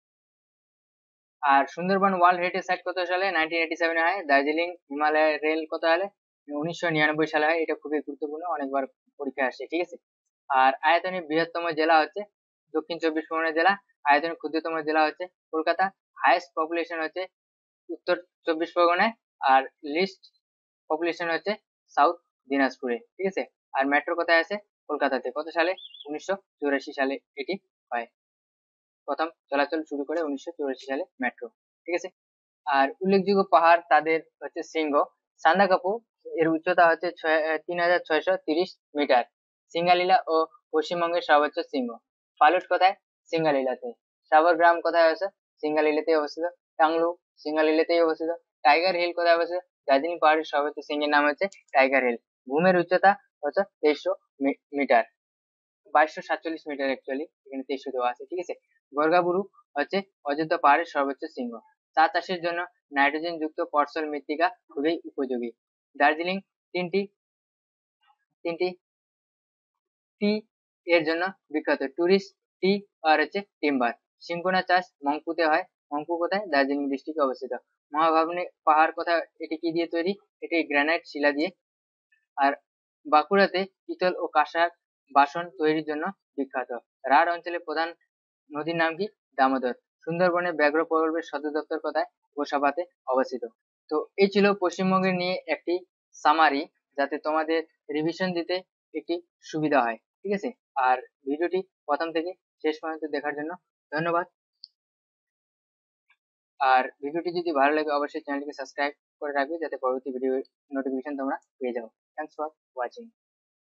আর সুন্দরবন ওয়ার্ল্ড হেরিটেজ সাইট কত সালে? নাইনটিন এইটি সেভেনে হয়। দার্জিলিং হিমালয় রেল কত সালে? উনিশশো নিরানব্বই সালে হয়। এটা খুবই গুরুত্বপূর্ণ, অনেকবার পরীক্ষা আসে, ঠিক আছে। আর আয়তনে বৃহত্তম জেলা হচ্ছে দক্ষিণ চব্বিশ পরগনা জেলা, আয়তনে ক্ষুদ্রতম জেলা হচ্ছে কলকাতা, হাইয়েস্ট পপুলেশন হচ্ছে উত্তর চব্বিশ পরগনায়, আর লিস্ট পপুলেশন হচ্ছে সাউথ দিনাজপুরে, ঠিক আছে। আর মেট্রো কোথায় আছে? কলকাতাতে। কত সালে? উনিশশো চৌরাশি সালে এটি হয়, প্রথম চলাচল শুরু করে উনিশশো চৌরাশি সালে মেট্রো, ঠিক আছে। আর উল্লেখযোগ্য পাহাড় তাদের হচ্ছে শৃঙ্গ, সান্দাকফু, এর উচ্চতা হচ্ছে তিন হাজার ছয়শো তিরিশ মিটার। সিঙ্গালীলা ও পশ্চিমবঙ্গের সর্বোচ্চ শৃঙ্গ। ফালুট কোথায়? সিঙ্গালীলাতে। সাবরগ্রাম কোথায় আছে? সিঙ্গালীলাতেই অবস্থিত। টাংলু সিঙ্গালীলাতেই অবস্থিত। টাইগার হিল কোথায় অবস্থিত? দার্জিলিং পাহাড়ের সর্বোচ্চ শৃঙ্গের নাম হচ্ছে টাইগার হিল। ভূমের উচ্চতা হচ্ছে তেইশশো মিটার, বাইশশো সাতচল্লিশ মিটার অ্যাকচুয়ালি, এখানে তেইশশো দেওয়া আছে, ঠিক আছে। গর্গাবুরু হচ্ছে অযোধ্যা পাহাড়ের সর্বোচ্চ শৃঙ্গ। চা চাষের জন্য নাইট্রোজেন যুক্ত পটসল মৃত্তিকা খুবই উপযোগী। দার্জিলিং তিনটি তিনটি টি এর জন্য বিখ্যাত, টুরিস্ট টি আর হচ্ছে টিম্বার। সিনকোনা চাষ মংপুতে হয়। মংপু কোথায়? দার্জিলিং ডিস্ট্রিক্টে অবস্থিত। মহাভাবনী পাহাড় কোথায়? এটি কি দিয়ে তৈরি? এটি গ্রানাইট শিলা দিয়ে। আর বাঁকুড়াতে পিতল ও কাঁসার বাসন তৈরির জন্য বিখ্যাত। রাঢ় অঞ্চলের প্রধান নদীর নাম কি? দামোদর। সুন্দরবনে ব্যাঘ্র প্রকল্পের সদর দপ্তর কোথায়? গোসাবাতে অবস্থিত। তো এই ছিল পশ্চিমবঙ্গের নিয়ে একটি সামারি, যাতে তোমাদের রিভিশন দিতে একটি সুবিধা হয়, ঠিক আছে। আর ভিডিওটি প্রথম থেকে শেষ পর্যন্ত দেখার জন্য ধন্যবাদ। আর ভিডিওটি যদি ভালো লাগে অবশ্যই চ্যানেলটিকে সাবস্ক্রাইব করে রাখবে, যাতে পরবর্তী ভিডিও নোটিফিকেশন তোমরা পেয়ে যাও। Thanks for watching.